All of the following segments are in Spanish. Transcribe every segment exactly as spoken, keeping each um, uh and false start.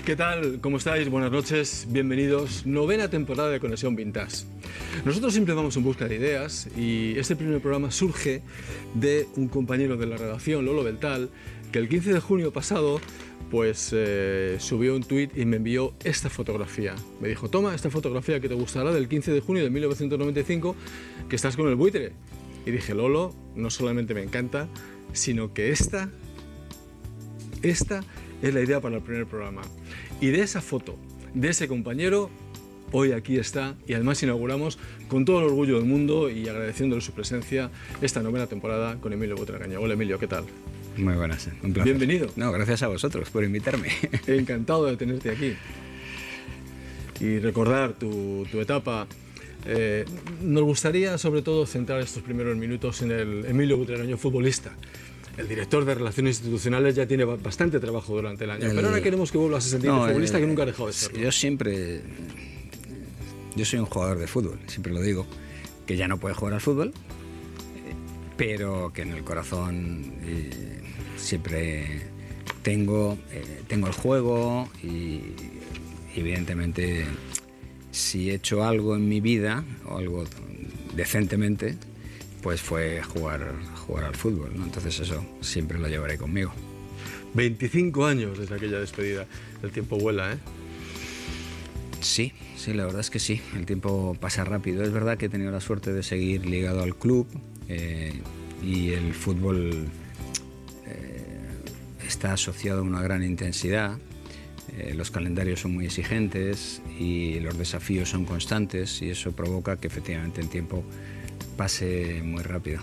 ¿Qué tal? ¿Cómo estáis? Buenas noches, bienvenidos. Novena temporada de Conexión Vintage. Nosotros siempre vamos en busca de ideas y este primer programa surge de un compañero de la redacción, Lolo Beltal, que el quince de junio pasado pues eh, subió un tuit y me envió esta fotografía. Me dijo, toma esta fotografía que te gustará del quince de junio de mil novecientos noventa y cinco, que estás con el buitre. Y dije, Lolo, no solamente me encanta, sino que esta, esta es la idea para el primer programa. Y de esa foto, de ese compañero, hoy aquí está, y además inauguramos con todo el orgullo del mundo y agradeciéndole su presencia esta novena temporada con Emilio Butragueño. Hola Emilio, ¿qué tal? Muy buenas, un placer. Bienvenido. No, gracias a vosotros por invitarme. Encantado de tenerte aquí. Y recordar tu, tu etapa. Eh, nos gustaría sobre todo centrar estos primeros minutos en el Emilio Butragueño, futbolista. El director de Relaciones Institucionales ya tiene bastante trabajo durante el año, el... pero ahora queremos que vuelvas a sentir no, el futbolista eh, que nunca ha dejado de ser. Yo siempre... Yo soy un jugador de fútbol, siempre lo digo, que ya no puede jugar al fútbol, pero que en el corazón eh, siempre tengo, eh, tengo el juego y evidentemente si he hecho algo en mi vida, o algo decentemente, pues fue jugar, jugar al fútbol, ¿no? Entonces eso siempre lo llevaré conmigo. veinticinco años desde aquella despedida. El tiempo vuela, ¿eh? Sí, sí, la verdad es que sí. El tiempo pasa rápido. Es verdad que he tenido la suerte de seguir ligado al club eh, y el fútbol eh, está asociado a una gran intensidad. Eh, los calendarios son muy exigentes y los desafíos son constantes y eso provoca que efectivamente el tiempo pase muy rápido.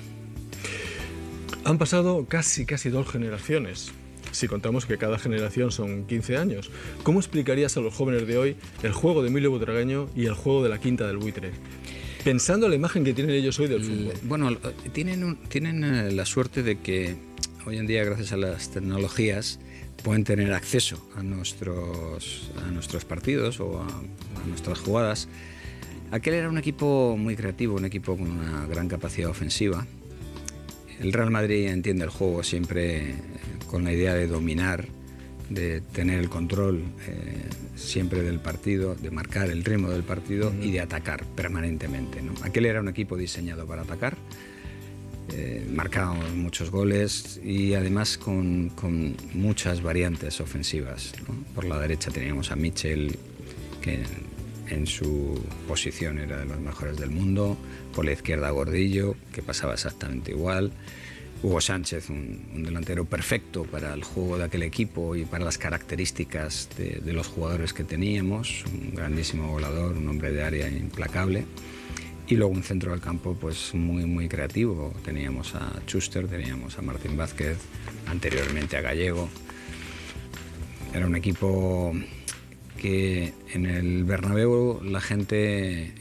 Han pasado casi, casi dos generaciones, si contamos que cada generación son quince años. ¿Cómo explicarías a los jóvenes de hoy el juego de Emilio Butragueño y el juego de la Quinta del Buitre? Pensando en la imagen que tienen ellos hoy del fútbol. Bueno, tienen, un, tienen la suerte de que hoy en día, gracias a las tecnologías, pueden tener acceso a nuestros, a nuestros partidos o a, a nuestras jugadas. Aquel era un equipo muy creativo, un equipo con una gran capacidad ofensiva. El Real Madrid entiende el juego siempre con la idea de dominar, de tener el control eh, siempre del partido, de marcar el ritmo del partido uh-huh. y de atacar permanentemente, ¿no? Aquel era un equipo diseñado para atacar, eh, marcábamos muchos goles y además con, con muchas variantes ofensivas, ¿no? Por la derecha teníamos a Michel, que en su posición era de los mejores del mundo, por la izquierda Gordillo, que pasaba exactamente igual, Hugo Sánchez, un, un delantero perfecto para el juego de aquel equipo y para las características de, de los jugadores que teníamos, un grandísimo volador, un hombre de área implacable, y luego un centro del campo pues muy, muy creativo. Teníamos a Schuster, teníamos a Martín Vázquez, anteriormente a Gallego. Era un equipo que en el Bernabéu la gente, eh,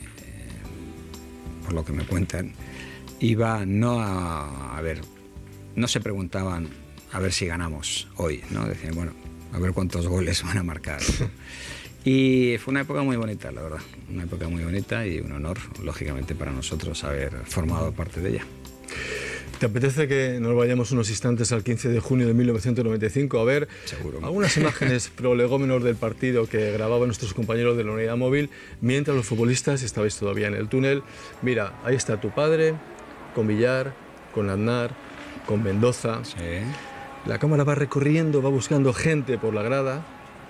por lo que me cuentan, iba no a, a ver, no se preguntaban a ver si ganamos hoy, ¿no? Decían, bueno, a ver cuántos goles van a marcar, ¿no? Y fue una época muy bonita, la verdad, una época muy bonita y un honor, lógicamente, para nosotros haber formado parte de ella. ¿Te apetece que nos vayamos unos instantes al quince de junio de mil novecientos noventa y cinco a ver Seguro. algunas imágenes prolegómenos del partido que grababan nuestros compañeros de la unidad móvil mientras los futbolistas estabais todavía en el túnel? Mira, ahí está tu padre, con Villar, con Aznar, con Mendoza. Sí. La cámara va recorriendo, va buscando gente por la grada.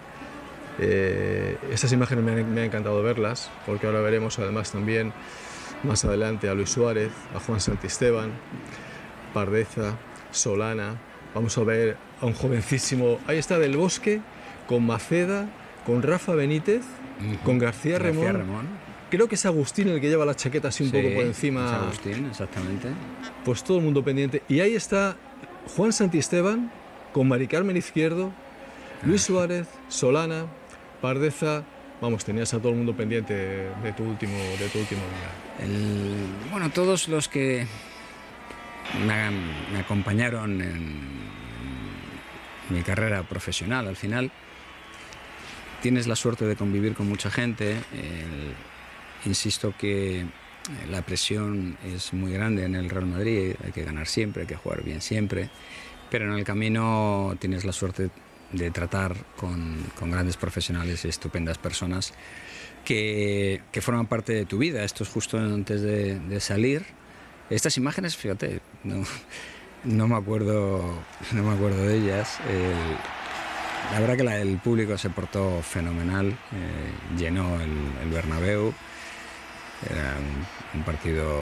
Eh, estas imágenes me han, me ha encantado verlas, porque ahora veremos además también más adelante a Luis Suárez, a Juan Santisteban, Pardeza, Solana. Vamos a ver a un jovencísimo, ahí está Del Bosque, con Maceda, con Rafa Benítez, uh-huh. con García, García Remón. Remón. Creo que es Agustín el que lleva la chaqueta así un sí, poco por encima. Es Agustín, exactamente. Pues todo el mundo pendiente. Y ahí está Juan Santisteban, con Mari Carmen Izquierdo, Luis Suárez, Solana, Pardeza. Vamos, tenías a todo el mundo pendiente de tu último, de tu último día. El, bueno, todos los que me, me acompañaron en mi carrera profesional, al final tienes la suerte de convivir con mucha gente. El, insisto que la presión es muy grande en el Real Madrid, hay que ganar siempre, hay que jugar bien siempre, pero en el camino tienes la suerte de tratar con, con grandes profesionales y estupendas personas que, que forman parte de tu vida. Esto es justo antes de, de salir. Estas imágenes, fíjate, no, no me acuerdo, no me acuerdo de ellas. El, la verdad que la, el público se portó fenomenal, eh, llenó el, el Bernabéu. Era un, un partido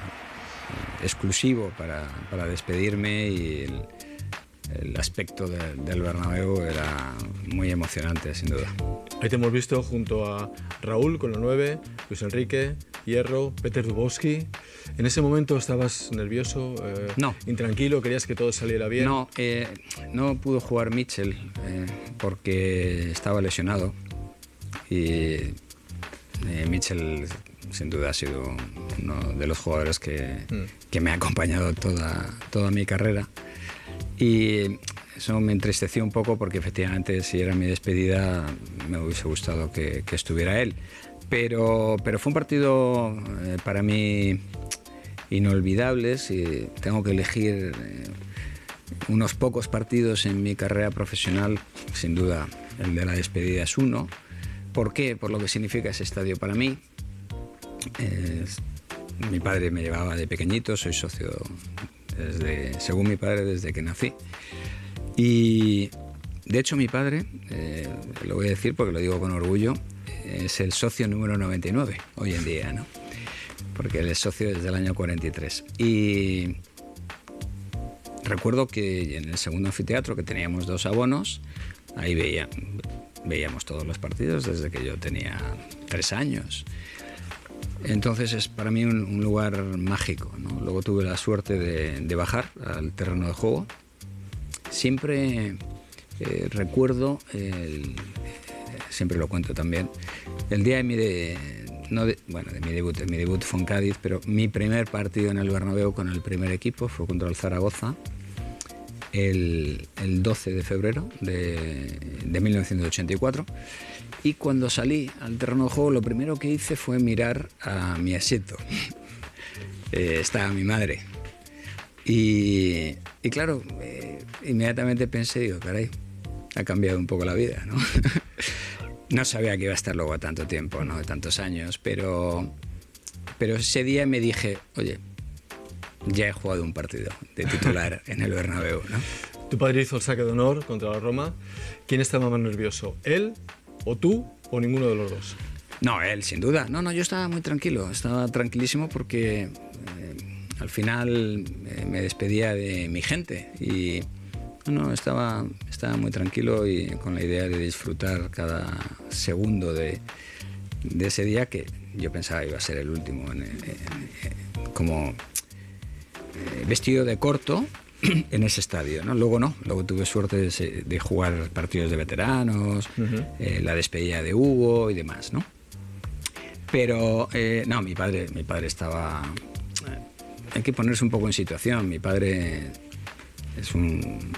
exclusivo para, para despedirme y el, el aspecto de, del Bernabéu era muy emocionante, sin duda. Ahí te hemos visto junto a Raúl con la nueve, Luis Enrique, Hierro, Peter Dubowski. ¿En ese momento estabas nervioso, eh, no. intranquilo, querías que todo saliera bien? No, eh, no pudo jugar Mitchell eh, porque estaba lesionado y eh, Mitchell sin duda ha sido uno de los jugadores que, mm. que me ha acompañado toda, toda mi carrera. Y eso me entristeció un poco porque efectivamente si era mi despedida me hubiese gustado que, que estuviera él. Pero, pero fue un partido eh, para mí inolvidable. Si tengo que elegir eh, unos pocos partidos en mi carrera profesional, sin duda el de la despedida es uno. ¿Por qué? Por lo que significa ese estadio para mí. Eh, mi padre me llevaba de pequeñito, soy socio desde, según mi padre desde que nací y de hecho mi padre, eh, lo voy a decir porque lo digo con orgullo, es el socio número noventa y nueve hoy en día, ¿no? Porque él es socio desde el año cuarenta y tres y recuerdo que en el segundo anfiteatro, que teníamos dos abonos, ahí veía, veíamos todos los partidos desde que yo tenía tres años. Entonces es para mí un, un lugar mágico, ¿no? Luego tuve la suerte de, de bajar al terreno de juego. Siempre eh, recuerdo, el, siempre lo cuento también, el día de mi, de, no de, bueno, de mi debut, mi debut fue en Cádiz, pero mi primer partido en el Bernabéu con el primer equipo fue contra el Zaragoza el, el doce de febrero de, de mil novecientos ochenta y cuatro. Y cuando salí al terreno de juego, lo primero que hice fue mirar a mi asiento. eh, estaba mi madre. Y, y claro, eh, inmediatamente pensé, digo, caray, ha cambiado un poco la vida, ¿no? No sabía que iba a estar luego tanto tiempo, ¿no? Tantos años, pero, pero ese día me dije, oye, ya he jugado un partido de titular en el Bernabéu, ¿no? Tu padre hizo el saque de honor contra la Roma. ¿Quién estaba más nervioso? ¿Él o tú o ninguno de los dos? No, él, sin duda. No, no, yo estaba muy tranquilo. Estaba tranquilísimo porque eh, al final eh, me despedía de mi gente y no, no, estaba, estaba muy tranquilo y con la idea de disfrutar cada segundo de, de ese día que yo pensaba iba a ser el último, en, en, en, como eh, vestido de corto en ese estadio, ¿no? Luego no, luego tuve suerte de, de jugar partidos de veteranos, uh-huh. eh, la despedida de Hugo y demás, ¿no? Pero eh, no, mi padre, mi padre estaba... Eh, hay que ponerse un poco en situación. Mi padre es un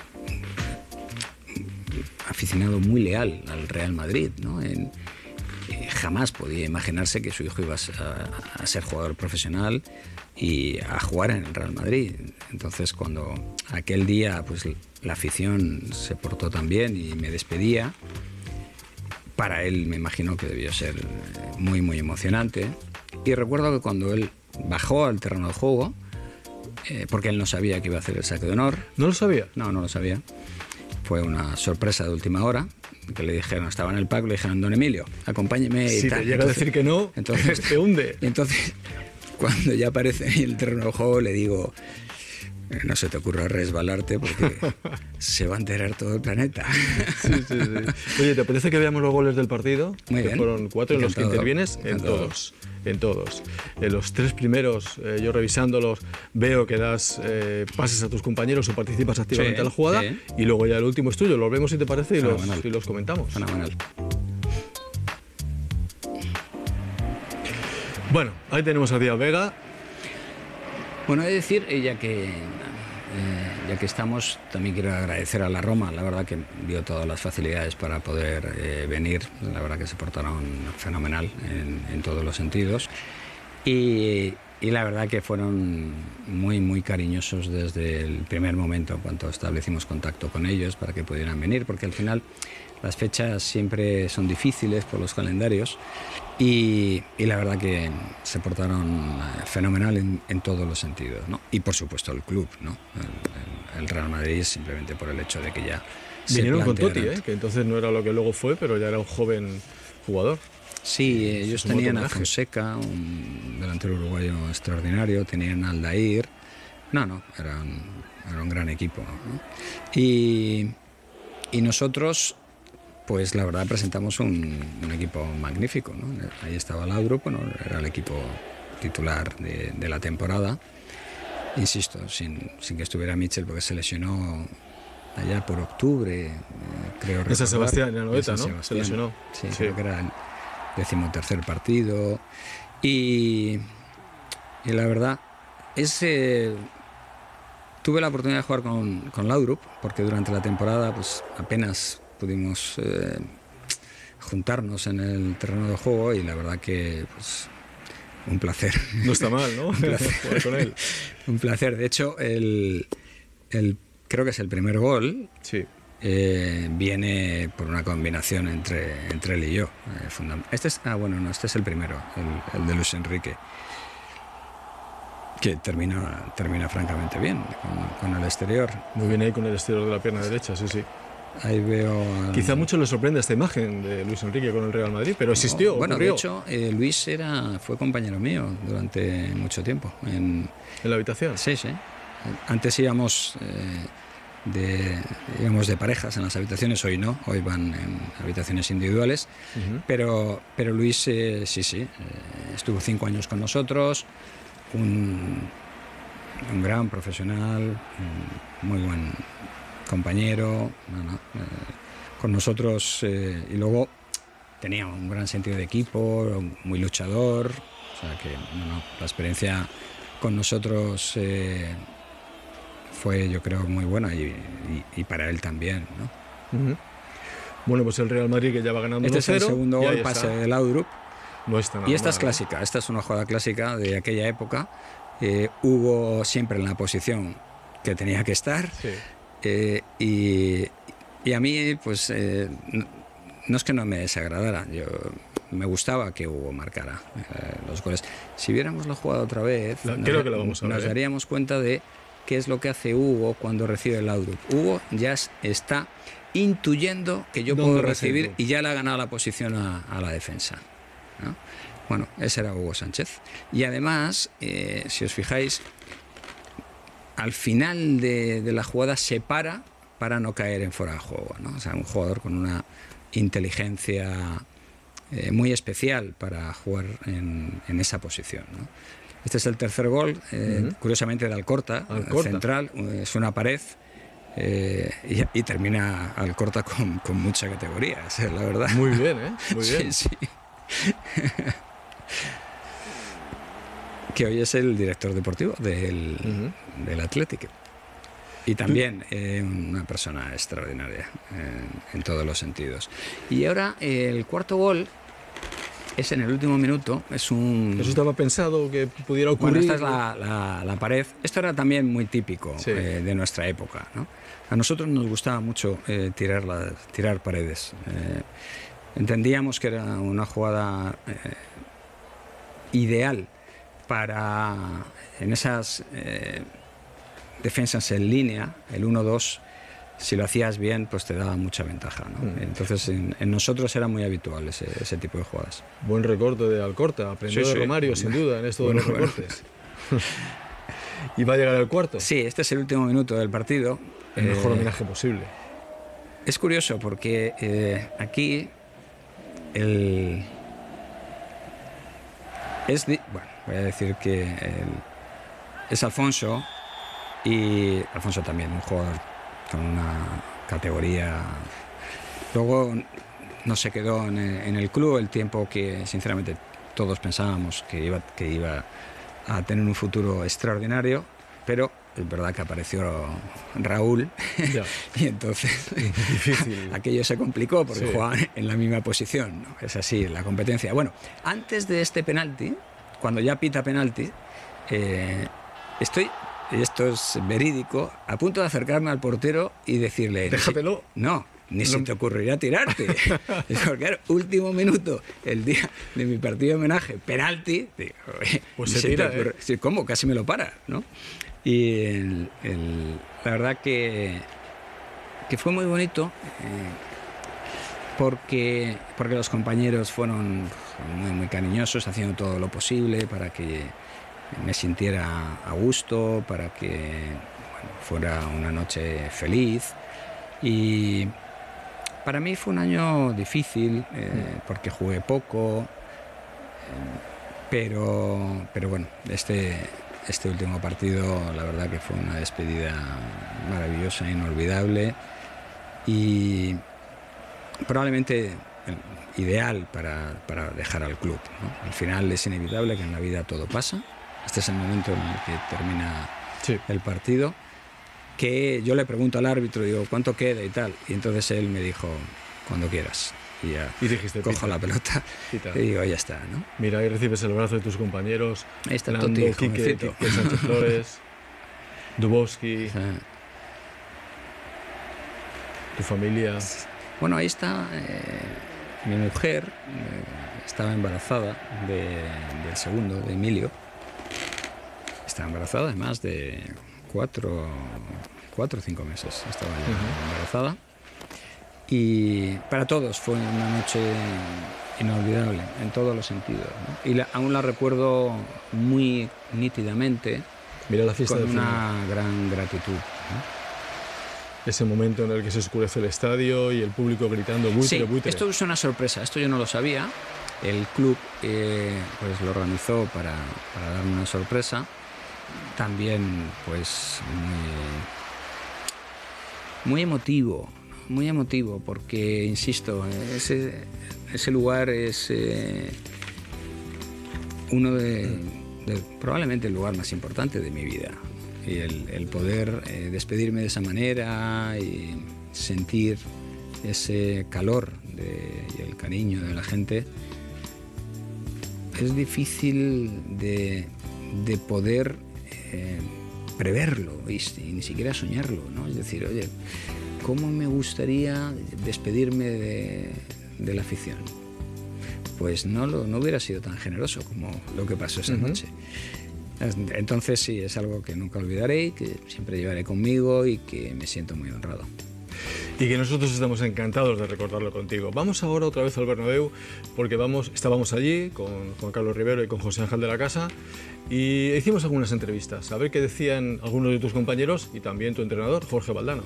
aficionado muy leal al Real Madrid, ¿no? En, eh, jamás podía imaginarse que su hijo iba a, a ser jugador profesional y a jugar en el Real Madrid. Entonces, cuando aquel día pues la afición se portó tan bien y me despedía, para él me imagino que debió ser muy, muy emocionante. Y recuerdo que cuando él bajó al terreno de juego, eh, porque él no sabía que iba a hacer el saque de honor. ¿No lo sabía? No, no lo sabía. Fue una sorpresa de última hora, que le dijeron, estaba en el palco, le dijeron, don Emilio, acompáñeme y si tal. Si te llega entonces, a decir que no, entonces te hunde. Entonces, cuando ya aparece en el terreno de juego, le digo, no se te ocurra resbalarte porque se va a enterar todo el planeta. Sí, sí, sí. Oye, ¿te apetece que veamos los goles del partido? Muy que bien. Fueron cuatro en los que intervienes, en encantado. todos. En todos. En los tres primeros, eh, yo revisándolos, veo que das eh, pases a tus compañeros o participas activamente Sí, a la jugada. sí. Y luego ya el último es tuyo. Los vemos si te parece y los, Fenomenal. y los comentamos. Fenomenal. Bueno, ahí tenemos a Díaz Vega. Bueno, he de decir, eh, ya que, eh, ya que estamos, también quiero agradecer a la Roma, la verdad que dio todas las facilidades para poder eh, venir, la verdad que se portaron fenomenal en, en todos los sentidos. Y, y la verdad que fueron muy, muy cariñosos desde el primer momento, en cuanto establecimos contacto con ellos para que pudieran venir, porque al final las fechas siempre son difíciles por los calendarios y, y la verdad que se portaron fenomenal en, en todos los sentidos, ¿no? Y por supuesto el club, ¿no? El, el, el Real Madrid, simplemente por el hecho de que ya se vinieron con Totti, plantearan. ¿eh? Que entonces no era lo que luego fue, pero ya era un joven jugador. Sí, ellos tenían a Fonseca, un delantero uruguayo extraordinario, tenían a Aldair. No, no, eran, era un gran equipo, ¿no? Y, y nosotros, pues la verdad, presentamos un, un equipo magnífico, ¿no? Ahí estaba Laudrup, bueno, era el equipo titular de, de la temporada. Insisto, sin, sin que estuviera Mitchell, porque se lesionó allá por octubre, eh, creo recordar. En San Sebastián, en la Noeta, ¿no? Sebastián. Se lesionó. Sí, sí, creo que era el decimotercer partido. Y, y la verdad, ese, tuve la oportunidad de jugar con, con Laudrup, porque durante la temporada pues apenas pudimos eh, juntarnos en el terreno de juego y la verdad que pues, un placer. No está mal, ¿no? Un placer. Jugar con él. Un placer. De hecho, el, el, creo que es el primer gol. Sí. Eh, viene por una combinación entre, entre él y yo. Eh, este es, ah, bueno, no, este es el primero, el, el de Luis Enrique, que termina, termina francamente bien con, con el exterior. Muy bien ahí con el exterior de la pierna derecha, sí, sí. Ahí veo... Al... Quizá mucho le sorprende esta imagen de Luis Enrique con el Real Madrid, pero existió, no, Bueno, ocurrió. de hecho, eh, Luis era, fue compañero mío durante mucho tiempo. ¿En, ¿En la habitación? Sí, sí. Antes íbamos... Eh, De, digamos, de parejas en las habitaciones, hoy no, hoy van en habitaciones individuales, uh-huh. pero, pero Luis eh, sí, sí, eh, estuvo cinco años con nosotros, un, un gran profesional, un muy buen compañero, no, no, eh, con nosotros, eh, y luego tenía un gran sentido de equipo, muy luchador, o sea que no, no, la experiencia con nosotros eh, fue, yo creo, muy buena y, y, y para él también, ¿no? Uh-huh. Bueno, pues el Real Madrid que ya va ganando este uno cero. Este es el segundo gol, pase de Laudrup. No está nada y esta mal, es clásica, esta es una jugada clásica de aquella época. Eh, Hugo siempre en la posición que tenía que estar. Sí. Eh, y, y a mí, pues, eh, no, no es que no me desagradara, yo... me gustaba que Hugo marcara eh, los goles. Si viéramos la jugada otra vez, la, nos, creo que la vamos a ver, nos ¿eh? daríamos cuenta de qué es lo que hace Hugo cuando recibe el Laudrup. Hugo ya está intuyendo que yo puedo recibir y ya le ha ganado la posición a, a la defensa, ¿no? Bueno, ese era Hugo Sánchez. Y además, eh, si os fijáis, al final de, de la jugada se para para no caer en fuera de juego, ¿no? O sea, un jugador con una inteligencia Eh, muy especial para jugar en, en esa posición, ¿no? Este es el tercer gol, eh, uh-huh. curiosamente de Alcorta, Alcorta. central, es una pared eh, y, y termina Alcorta con, con mucha categoría, o sea, la verdad. Muy bien, ¿eh? Muy bien. Sí, sí. Que hoy es el director deportivo del, uh-huh. del Atlético. Y también eh, una persona extraordinaria eh, en todos los sentidos. Y ahora eh, el cuarto gol es en el último minuto. Es un... ¿Eso estaba pensado que pudiera ocurrir? Bueno, esta es la, la, la pared. Esto era también muy típico sí. eh, de nuestra época, ¿no? A nosotros nos gustaba mucho eh, tirar, la, tirar paredes. Eh, entendíamos que era una jugada eh, ideal para en esas... Eh, defensas en línea, el uno dos, si lo hacías bien, pues te daba mucha ventaja, ¿no? Mm. Entonces, en, en nosotros era muy habitual ese, ese tipo de jugadas. Buen recorte de Alcorta, aprendió sí, de sí. Romario, sin duda, en esto bueno, de los recortes. Bueno. ¿Y va a llegar al cuarto? Sí, este es el último minuto del partido. El mejor eh, homenaje posible. Es curioso porque eh, aquí el... Es di... Bueno, voy a decir que el... es Alfonso. Y Alfonso también, un jugador con una categoría. Luego no se quedó en el, en el club el tiempo que, sinceramente, todos pensábamos que iba, que iba a tener un futuro extraordinario, pero es verdad que apareció Raúl y entonces aquello se complicó porque sí. jugaban en la misma posición, ¿no? Es así la competencia. Bueno, antes de este penalti cuando ya pita penalti, eh, estoy, y esto es verídico, a punto de acercarme al portero y decirle... Déjatelo. No, ni no. se te ocurriría tirarte. Porque era último minuto, el día de mi partido de homenaje, penalti. Digo, pues se tira, ¿eh? Sí, ¿cómo? Casi me lo para, ¿no? Y el, el, la verdad que, que fue muy bonito eh, porque, porque los compañeros fueron muy, muy cariñosos, haciendo todo lo posible para que me sintiera a gusto, para que bueno, fuera una noche feliz. Y para mí fue un año difícil eh, porque jugué poco, eh, pero, pero bueno, este, este último partido la verdad que fue una despedida maravillosa, inolvidable y probablemente ideal para, para dejar al club, ¿no? Al final es inevitable que en la vida todo pasa. Este es el momento en el que termina sí. el partido. Que yo le pregunto al árbitro, digo, ¿cuánto queda y tal? Y entonces él me dijo, cuando quieras. Y ya y dijiste, cojo pita. la pelota pita. Y digo, ya está, ¿no? Mira, ahí recibes el abrazo de tus compañeros. Ahí está Nando, Toti, Quique, Quique Sánchez Flores, Dubowski, sí. tu familia. Bueno, ahí está eh, mi mujer, eh, estaba embarazada de, del segundo, de Emilio. Estaba embarazada además de... Cuatro, cuatro o cinco meses estaba ya uh-huh. embarazada y para todos fue una noche inolvidable en todos los sentidos, ¿no? Y la, aún la recuerdo muy nítidamente. Mira la fiesta con del una final. Gran gratitud, ¿no? Ese momento en el que se oscurece el estadio y el público gritando buitre, sí, buitre. Esto es una sorpresa, esto yo no lo sabía. El club eh, pues lo organizó para, para darme una sorpresa. También pues muy, muy emotivo, muy emotivo porque, insisto, ese, ese lugar es eh, uno de, de, probablemente el lugar más importante de mi vida. Y el, el poder eh, despedirme de esa manera y sentir ese calor de, y el cariño de la gente es difícil de, de poder Eh, preverlo y, y ni siquiera soñarlo, ¿no? Es decir, oye, ¿cómo me gustaría despedirme de, de la afición? Pues no, lo, no hubiera sido tan generoso como lo que pasó esa uh-huh. noche. Entonces sí, es algo que nunca olvidaré y que siempre llevaré conmigo y que me siento muy honrado. Y que nosotros estamos encantados de recordarlo contigo. Vamos ahora otra vez al Bernabéu porque vamos, estábamos allí con Juan Carlos Rivero y con José Ángel de la Casa y hicimos algunas entrevistas, a ver qué decían algunos de tus compañeros y también tu entrenador, Jorge Valdano.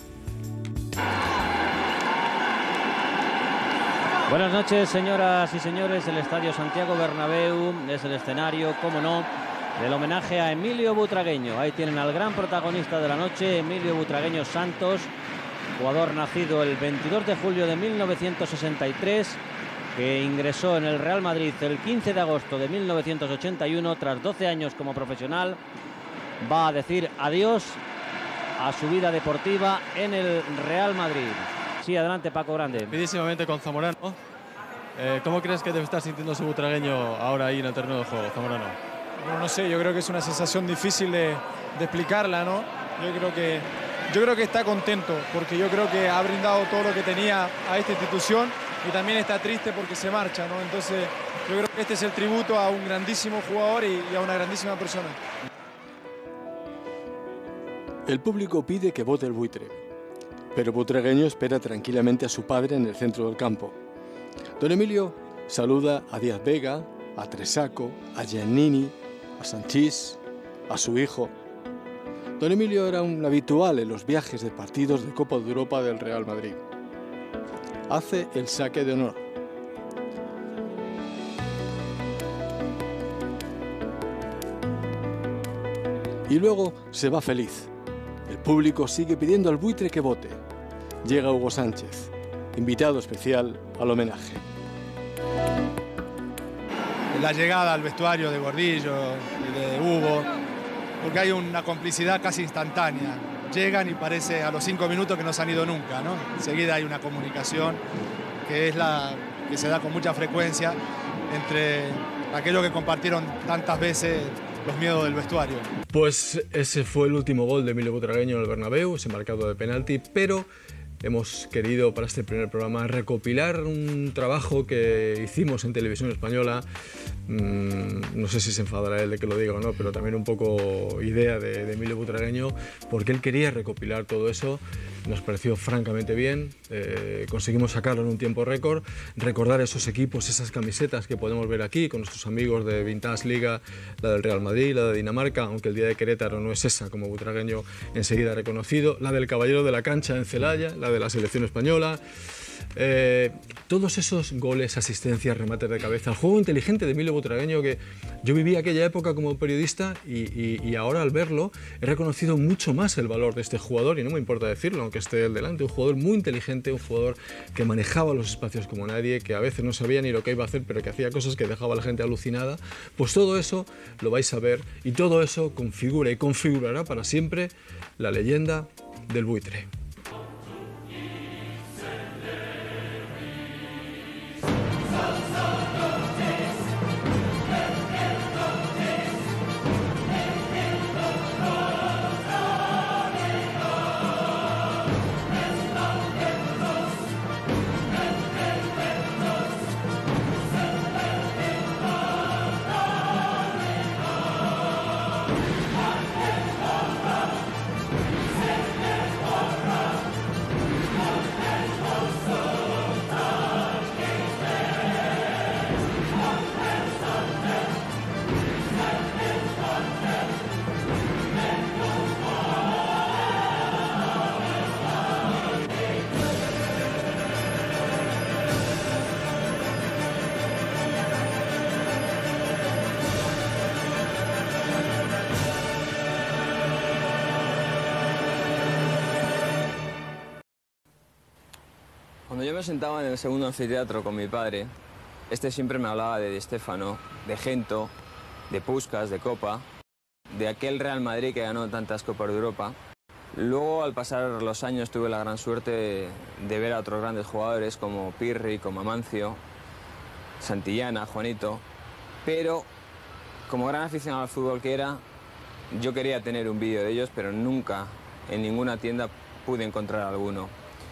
Buenas noches, señoras y señores. El Estadio Santiago Bernabéu es el escenario, cómo no, del homenaje a Emilio Butragueño. Ahí tienen al gran protagonista de la noche, Emilio Butragueño Santos, jugador nacido el veintidós de julio de mil novecientos sesenta y tres, que ingresó en el Real Madrid el quince de agosto de mil novecientos ochenta y uno. Tras doce años como profesional, va a decir adiós a su vida deportiva en el Real Madrid. Sí, adelante, Paco Grande. Rapidísimamente con Zamorano. Eh, ¿Cómo crees que debe estar sintiéndose Butragueño ahora ahí en el terreno de juego, Zamorano? Bueno, no sé, yo creo que es una sensación difícil de, de explicarla, ¿no? Yo creo que Yo creo que está contento porque yo creo que ha brindado todo lo que tenía a esta institución y también está triste porque se marcha, ¿no? Entonces yo creo que este es el tributo a un grandísimo jugador y, y a una grandísima persona. El público pide que vote el buitre, pero Butragueño espera tranquilamente a su padre en el centro del campo. Don Emilio saluda a Díaz Vega, a Tresaco, a Giannini, a Sanchís, a su hijo. Don Emilio era un habitual en los viajes de partidos de Copa de Europa del Real Madrid. Hace el saque de honor. Y luego se va feliz. El público sigue pidiendo al buitre que vote. Llega Hugo Sánchez, invitado especial al homenaje. La llegada al vestuario de Gordillo y de Hugo, porque hay una complicidad casi instantánea. Llegan y parece a los cinco minutos que no se han ido nunca, ¿no? Enseguida hay una comunicación que es la que se da con mucha frecuencia entre aquello que compartieron tantas veces, los miedos del vestuario. Pues ese fue el último gol de Emilio Butragueño en el Bernabéu, ese marcado de penalti, pero hemos querido para este primer programa recopilar un trabajo que hicimos en Televisión Española. Mm, no sé si se enfadará él de que lo diga o no, pero también un poco idea de, de Emilio Butragueño, porque él quería recopilar todo eso. Nos pareció francamente bien, eh, conseguimos sacarlo en un tiempo récord, recordar esos equipos, esas camisetas que podemos ver aquí con nuestros amigos de Vintage Liga, la del Real Madrid, la de Dinamarca, aunque el día de Querétaro no es esa, como Butragueño enseguida reconocido, la del Caballero de la Cancha en Celaya, la de la selección española. Eh, todos esos goles, asistencias, remates de cabeza, el juego inteligente de Emilio Butragueño, que yo viví aquella época como periodista y, y, y ahora al verlo he reconocido mucho más el valor de este jugador, y no me importa decirlo aunque esté él delante, un jugador muy inteligente, un jugador que manejaba los espacios como nadie, que a veces no sabía ni lo que iba a hacer, pero que hacía cosas que dejaba a la gente alucinada. Pues todo eso lo vais a ver, y todo eso configura y configurará para siempre la leyenda del buitre. Cuando yo me sentaba en el segundo anfiteatro con mi padre, este siempre me hablaba de Di Stéfano, de Gento, de Puskás, de Copa, de aquel Real Madrid que ganó tantas Copas de Europa. Luego, al pasar los años, tuve la gran suerte de, de ver a otros grandes jugadores como Pirri, como Amancio, Santillana, Juanito, pero como gran aficionado al fútbol que era, yo quería tener un vídeo de ellos, pero nunca en ninguna tienda pude encontrar alguno.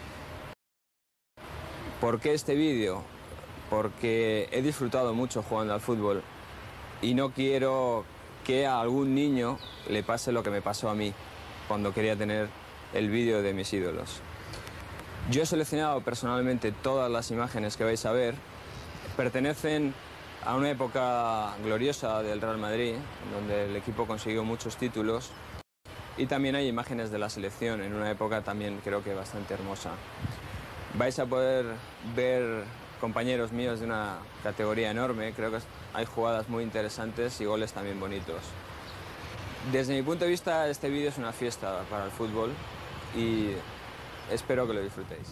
¿Por qué este vídeo? Porque he disfrutado mucho jugando al fútbol y no quiero que a algún niño le pase lo que me pasó a mí cuando quería tener el vídeo de mis ídolos. Yo he seleccionado personalmente todas las imágenes que vais a ver. Pertenecen a una época gloriosa del Real Madrid, donde el equipo consiguió muchos títulos, y también hay imágenes de la selección en una época también creo que bastante hermosa. Vais a poder ver compañeros míos de una categoría enorme, creo que hay jugadas muy interesantes y goles también bonitos. Desde mi punto de vista, este vídeo es una fiesta para el fútbol y espero que lo disfrutéis.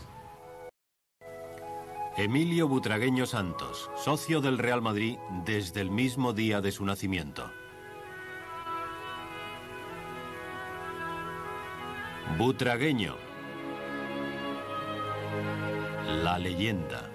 Emilio Butragueño Santos, socio del Real Madrid desde el mismo día de su nacimiento. Butragueño, la leyenda.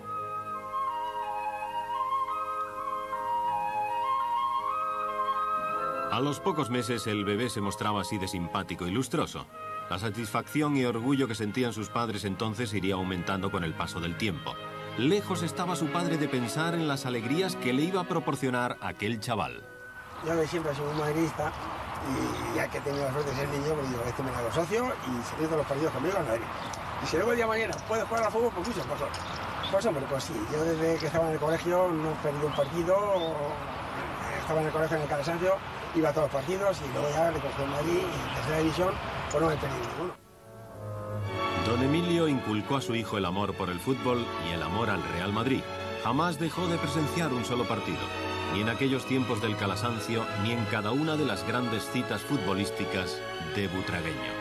A los pocos meses el bebé se mostraba así de simpático y lustroso. La satisfacción y orgullo que sentían sus padres entonces iría aumentando con el paso del tiempo. Lejos estaba su padre de pensar en las alegrías que le iba a proporcionar aquel chaval. Yo de siempre he sido un madridista y ya que he tenido la suerte de ser niño, pues digo, este me hago socio y se pierden los partidos conmigo en Madrid. Y si luego el día de mañana puedes jugar al fútbol, pues muchas cosas. Pues hombre, pues sí, yo desde que estaba en el colegio no perdí un partido, estaba en el colegio en el Calasancio, iba a todos los partidos y luego ya recogí en Madrid y en tercera división, pues no me perdí ninguno. Don Emilio inculcó a su hijo el amor por el fútbol y el amor al Real Madrid. Jamás dejó de presenciar un solo partido, ni en aquellos tiempos del Calasancio, ni en cada una de las grandes citas futbolísticas de Butragueño.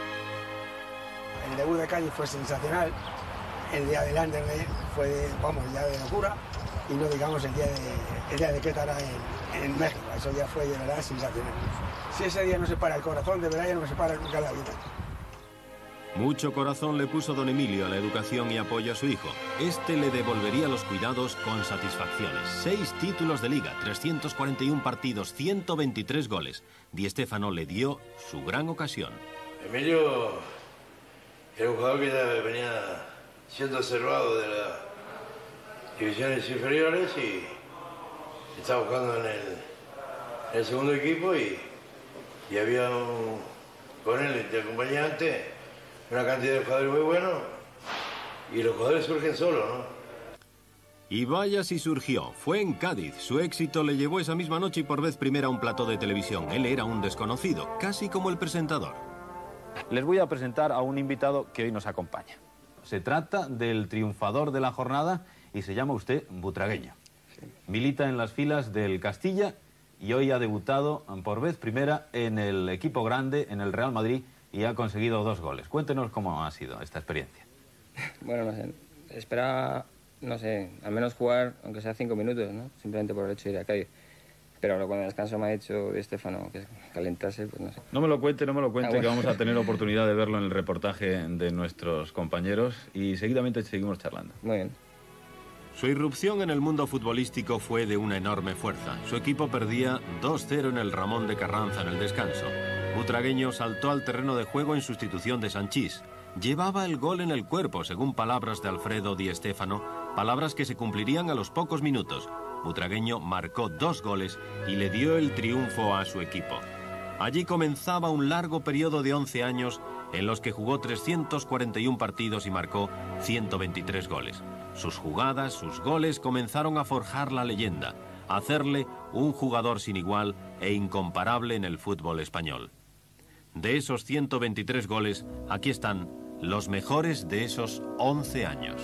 El debut de Cádiz fue sensacional, el día del Anderlecht fue, vamos, ya de locura, y no digamos el día de, el día de Querétaro en, en México, eso ya fue de verdad sensacional. Si ese día no se para el corazón, de verdad ya no se para nunca la vida. Mucho corazón le puso don Emilio a la educación y apoyo a su hijo. Este le devolvería los cuidados con satisfacciones. Seis títulos de liga, trescientos cuarenta y un partidos, ciento veintitrés goles. Di Stéfano le dio su gran ocasión. Emilio era un jugador que ya venía siendo observado de las divisiones inferiores y estaba jugando en el, en el segundo equipo y, y había un, con él de acompañante una cantidad de jugadores muy buenos y los jugadores surgen solos, ¿no? Y vaya si surgió. Fue en Cádiz. Su éxito le llevó esa misma noche y por vez primera a un plató de televisión. Él era un desconocido, casi como el presentador. Les voy a presentar a un invitado que hoy nos acompaña. Se trata del triunfador de la jornada y se llama usted Butragueño. Sí. Milita en las filas del Castilla y hoy ha debutado por vez primera en el equipo grande, en el Real Madrid, y ha conseguido dos goles. Cuéntenos cómo ha sido esta experiencia. Bueno, no sé, esperaba, no sé, al menos jugar, aunque sea cinco minutos, ¿no? Simplemente por el hecho de ir a Cádiz. Pero cuando el descanso me ha dicho Di Stéfano que calentase, pues no sé. No me lo cuente, no me lo cuente, ah, bueno. Que vamos a tener oportunidad de verlo en el reportaje de nuestros compañeros y seguidamente seguimos charlando. Muy bien. Su irrupción en el mundo futbolístico fue de una enorme fuerza. Su equipo perdía dos cero en el Ramón de Carranza en el descanso. Butragueño saltó al terreno de juego en sustitución de Sanchís. Llevaba el gol en el cuerpo, según palabras de Alfredo Di Stéfano, palabras que se cumplirían a los pocos minutos. Butragueño marcó dos goles y le dio el triunfo a su equipo. Allí comenzaba un largo periodo de once años en los que jugó trescientos cuarenta y un partidos y marcó ciento veintitrés goles. Sus jugadas, sus goles comenzaron a forjar la leyenda, a hacerle un jugador sin igual e incomparable en el fútbol español. De esos ciento veintitrés goles, aquí están los mejores de esos once años.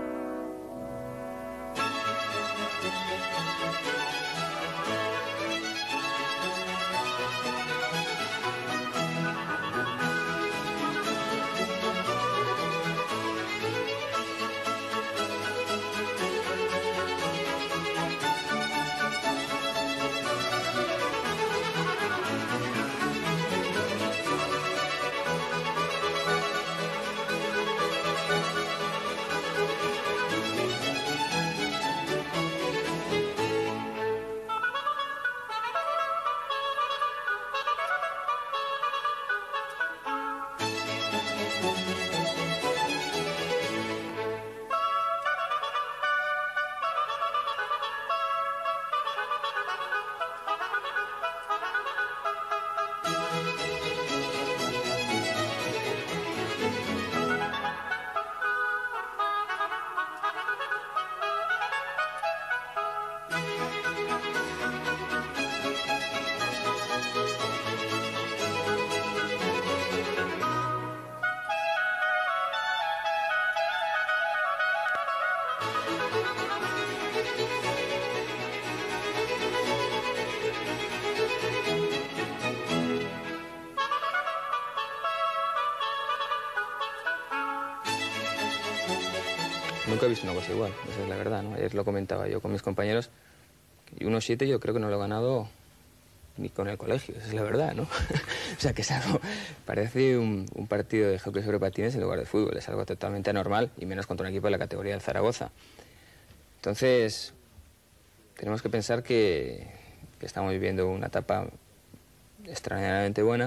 Nunca he visto una cosa igual, esa es la verdad, ¿no? Ayer lo comentaba yo con mis compañeros, y uno siete yo creo que no lo he ganado ni con el colegio, esa es la verdad, ¿no? O sea, que es algo, parece un, un partido de hockey sobre patines en lugar de fútbol, es algo totalmente anormal, y menos contra un equipo de la categoría del Zaragoza. Entonces, tenemos que pensar que, que estamos viviendo una etapa extraordinariamente buena,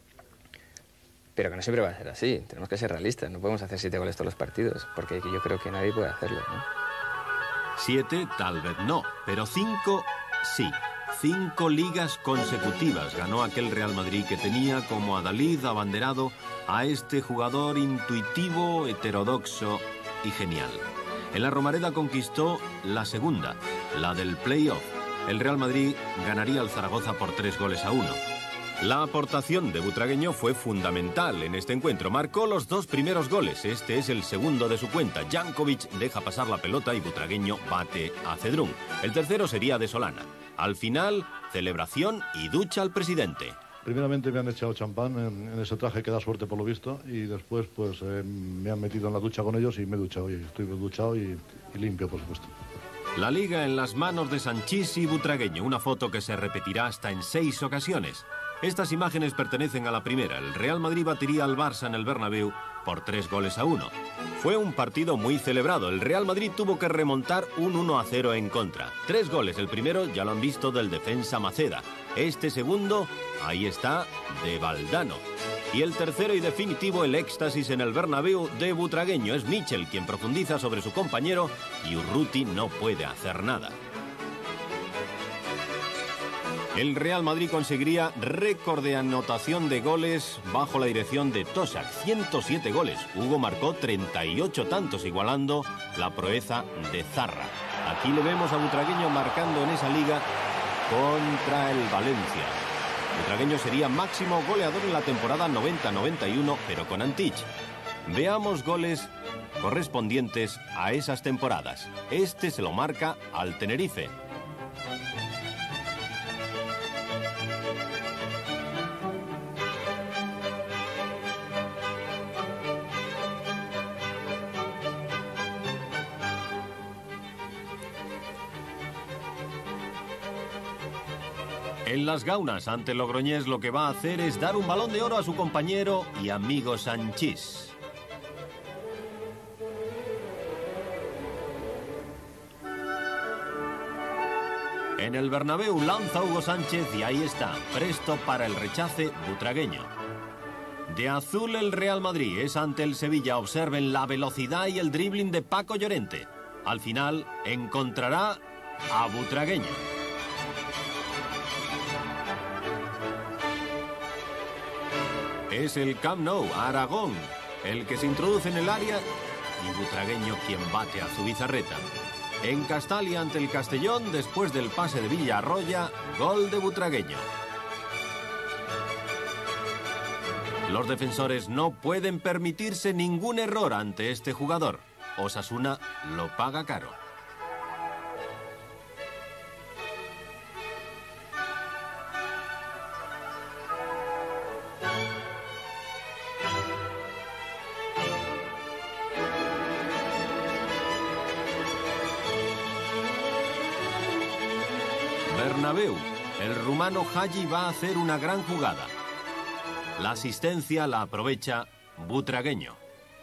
pero que no siempre va a ser así. Tenemos que ser realistas, no podemos hacer siete goles todos los partidos, porque yo creo que nadie puede hacerlo, ¿no? Siete tal vez no, pero cinco sí. Cinco ligas consecutivas ganó aquel Real Madrid que tenía como adalid abanderado a este jugador intuitivo, heterodoxo y genial. En la Romareda conquistó la segunda, la del play-off. El Real Madrid ganaría al Zaragoza por tres goles a uno. La aportación de Butragueño fue fundamental en este encuentro. Marcó los dos primeros goles. Este es el segundo de su cuenta. Jankovic deja pasar la pelota y Butragueño bate a Cedrún. El tercero sería de Solana. Al final, celebración y ducha al presidente. Primeramente me han echado champán en, en ese traje que da suerte por lo visto, y después pues eh, me han metido en la ducha con ellos y me he duchado. Y estoy duchado y, y limpio, por supuesto. La liga en las manos de Sanchís y Butragueño. Una foto que se repetirá hasta en seis ocasiones. Estas imágenes pertenecen a la primera. El Real Madrid batiría al Barça en el Bernabéu por tres goles a uno. Fue un partido muy celebrado. El Real Madrid tuvo que remontar un uno a cero en contra. Tres goles. El primero ya lo han visto del defensa Maceda. Este segundo, ahí está, de Valdano. Y el tercero y definitivo, el éxtasis en el Bernabéu de Butragueño. Es Michel quien profundiza sobre su compañero y Urruti no puede hacer nada. El Real Madrid conseguiría récord de anotación de goles bajo la dirección de Tosak, ciento siete goles. Hugo marcó treinta y ocho tantos, igualando la proeza de Zarra. Aquí le vemos a Butragueño marcando en esa liga contra el Valencia. Butragueño sería máximo goleador en la temporada noventa noventa y uno, pero con Antich. Veamos goles correspondientes a esas temporadas. Este se lo marca al Tenerife. En las Gaunas, ante Logroñés, lo que va a hacer es dar un balón de oro a su compañero y amigo Sanchís. En el Bernabéu lanza Hugo Sánchez y ahí está, presto para el rechace butragueño. De azul el Real Madrid, es ante el Sevilla. Observen la velocidad y el dribbling de Paco Llorente. Al final encontrará a Butragueño. Es el Camp Nou, Aragón, el que se introduce en el área y Butragueño quien bate a Zubizarreta. En Castalia ante el Castellón, después del pase de Villarroya, gol de Butragueño. Los defensores no pueden permitirse ningún error ante este jugador. Osasuna lo paga caro. Bernabéu, el rumano Hagi va a hacer una gran jugada. La asistencia la aprovecha Butragueño.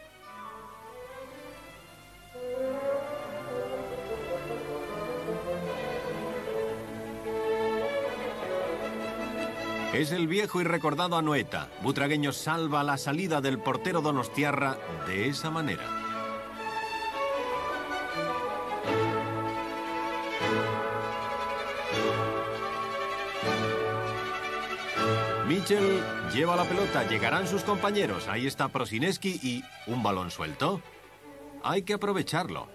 Es el viejo y recordado Anoeta. Butragueño salva la salida del portero donostiarra de esa manera. Michel lleva la pelota, llegarán sus compañeros. Ahí está Prosineski y un balón suelto. Hay que aprovecharlo.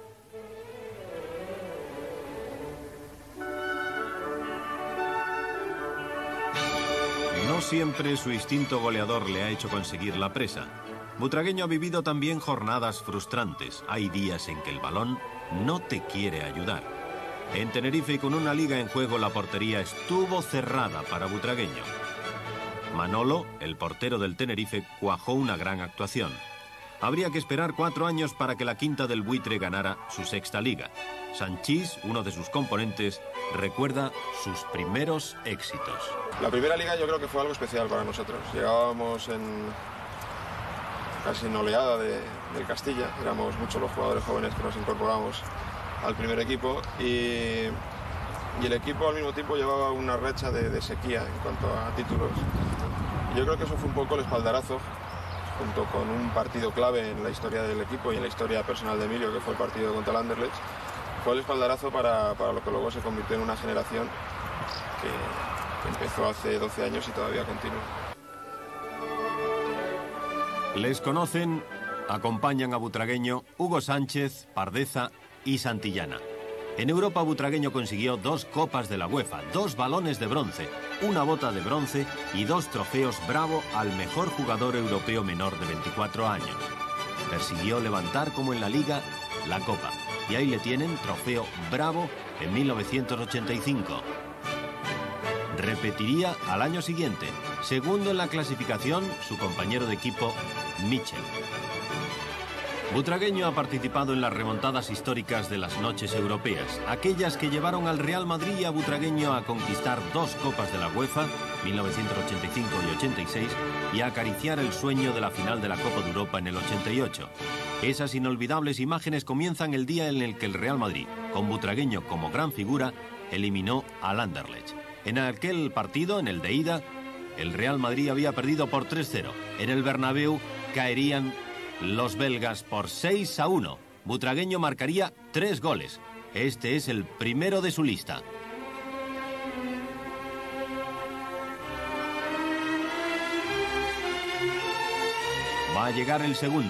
No siempre su instinto goleador le ha hecho conseguir la presa. Butragueño ha vivido también jornadas frustrantes. Hay días en que el balón no te quiere ayudar. En Tenerife y con una liga en juego, la portería estuvo cerrada para Butragueño. Manolo, el portero del Tenerife, cuajó una gran actuación. Habría que esperar cuatro años para que la Quinta del Buitre ganara su sexta liga. Sanchís, uno de sus componentes, recuerda sus primeros éxitos. La primera liga yo creo que fue algo especial para nosotros. Llegábamos en casi en oleada de, del Castilla. Éramos muchos los jugadores jóvenes que nos incorporamos al primer equipo y, y el equipo al mismo tiempo llevaba una racha de, de sequía en cuanto a títulos. Yo creo que eso fue un poco el espaldarazo, junto con un partido clave en la historia del equipo y en la historia personal de Emilio, que fue el partido contra el Anderlecht. Fue el espaldarazo para, para lo que luego se convirtió en una generación que, que empezó hace doce años y todavía continúa. Les conocen, acompañan a Butragueño Hugo Sánchez, Pardeza y Santillana. En Europa, Butragueño consiguió dos copas de la UEFA, dos balones de bronce, una bota de bronce y dos trofeos Bravo al mejor jugador europeo menor de veinticuatro años. Persiguió levantar, como en la Liga, la copa. Y ahí le tienen, trofeo Bravo en mil novecientos ochenta y cinco. Repetiría al año siguiente. Segundo en la clasificación, su compañero de equipo, Michel. Butragueño ha participado en las remontadas históricas de las noches europeas, aquellas que llevaron al Real Madrid y a Butragueño a conquistar dos copas de la UEFA, mil novecientos ochenta y cinco y ochenta y seis, y a acariciar el sueño de la final de la Copa de Europa en el ochenta y ocho. Esas inolvidables imágenes comienzan el día en el que el Real Madrid, con Butragueño como gran figura, eliminó al Anderlecht. En aquel partido, en el de ida, el Real Madrid había perdido por tres cero. En el Bernabéu caerían los belgas por seis a uno. Butragueño marcaría tres goles. Este es el primero de su lista. Va a llegar el segundo.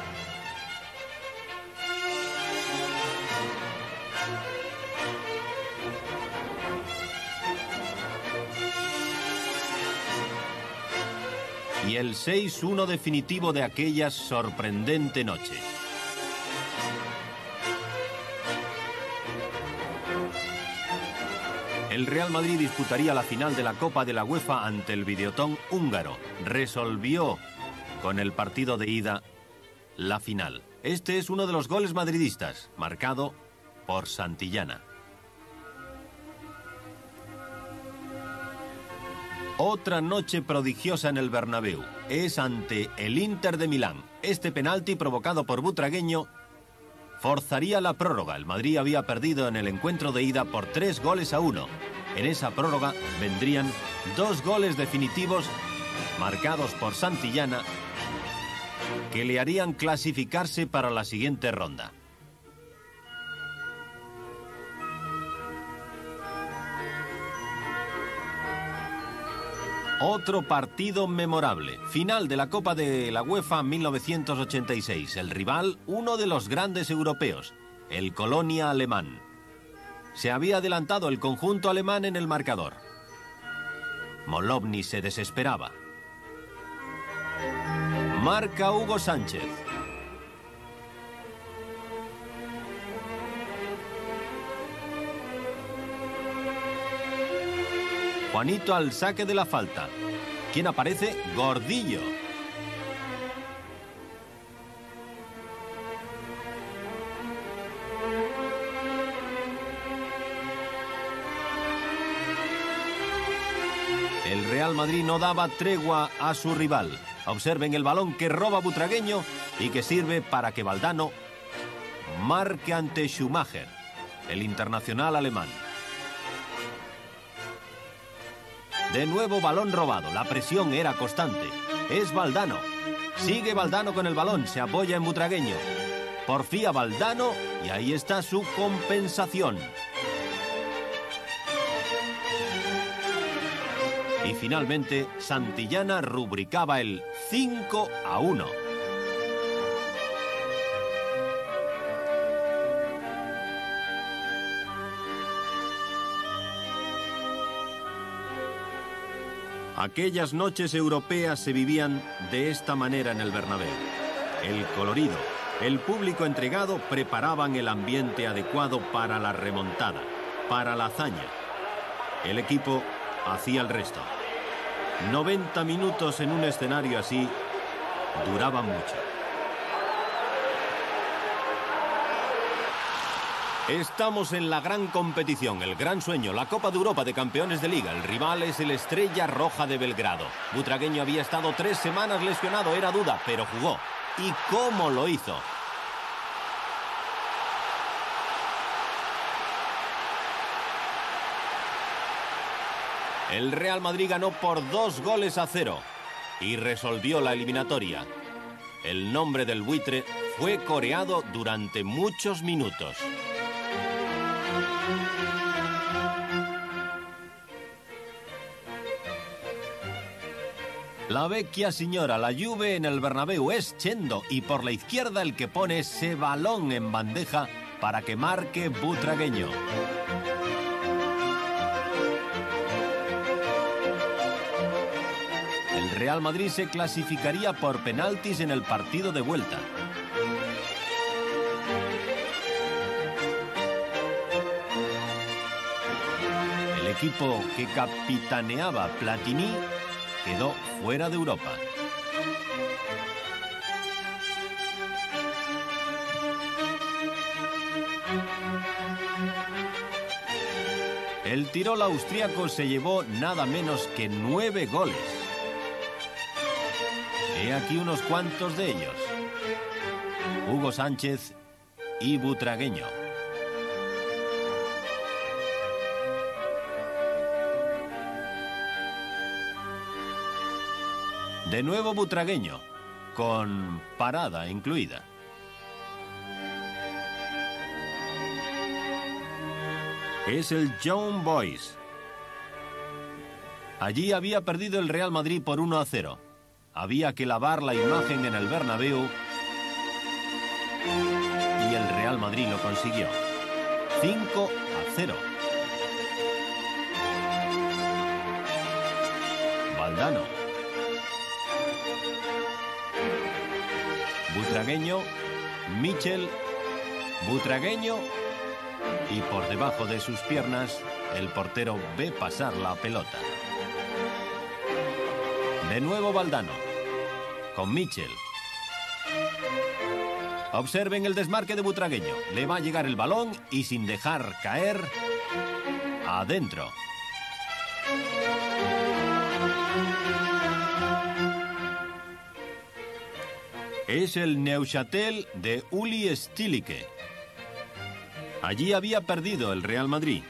Y el seis uno definitivo de aquella sorprendente noche. El Real Madrid disputaría la final de la Copa de la UEFA ante el Videoton húngaro. Resolvió con el partido de ida la final. Este es uno de los goles madridistas, marcado por Santillana. Otra noche prodigiosa en el Bernabéu. Es ante el Inter de Milán. Este penalti provocado por Butragueño forzaría la prórroga. El Madrid había perdido en el encuentro de ida por tres goles a uno. En esa prórroga vendrían dos goles definitivos marcados por Santillana que le harían clasificarse para la siguiente ronda. Otro partido memorable. Final de la Copa de la UEFA mil novecientos ochenta y seis. El rival, uno de los grandes europeos, el Colonia alemán. Se había adelantado el conjunto alemán en el marcador. Molovny se desesperaba. Marca Hugo Sánchez. Juanito al saque de la falta. ¿Quién aparece? Gordillo. El Real Madrid no daba tregua a su rival. Observen el balón que roba Butragueño y que sirve para que Valdano marque ante Schumacher, el internacional alemán. De nuevo balón robado, la presión era constante. Es Valdano. Sigue Valdano con el balón, se apoya en Butragueño. Porfía Valdano y ahí está su compensación. Y finalmente, Santillana rubricaba el cinco a uno. Aquellas noches europeas se vivían de esta manera en el Bernabéu. El colorido, el público entregado preparaban el ambiente adecuado para la remontada, para la hazaña. El equipo hacía el resto. noventa minutos en un escenario así duraban mucho. Estamos en la gran competición, el gran sueño, la Copa de Europa de Campeones de Liga. El rival es el Estrella Roja de Belgrado. Butragueño había estado tres semanas lesionado, era duda, pero jugó. ¿Y cómo lo hizo? El Real Madrid ganó por dos goles a cero y resolvió la eliminatoria. El nombre del buitre fue coreado durante muchos minutos. La vecchia signora, la Juve en el Bernabéu es Chendo y por la izquierda el que pone ese balón en bandeja para que marque Butragueño. El Real Madrid se clasificaría por penaltis en el partido de vuelta. El equipo que capitaneaba Platini quedó fuera de Europa. El Tirol austriaco se llevó nada menos que nueve goles. He aquí unos cuantos de ellos. Hugo Sánchez y Butragueño. De nuevo Butragueño, con parada incluida. Es el Young Boys. Allí había perdido el Real Madrid por uno a cero. Había que lavar la imagen en el Bernabéu y el Real Madrid lo consiguió. cinco a cero. Valdano. Butragueño, Michel, Butragueño y por debajo de sus piernas el portero ve pasar la pelota. De nuevo Valdano, con Michel. Observen el desmarque de Butragueño. Le va a llegar el balón y sin dejar caer, adentro. Es el Neuchâtel de Uli Stilicke. Allí había perdido el Real Madrid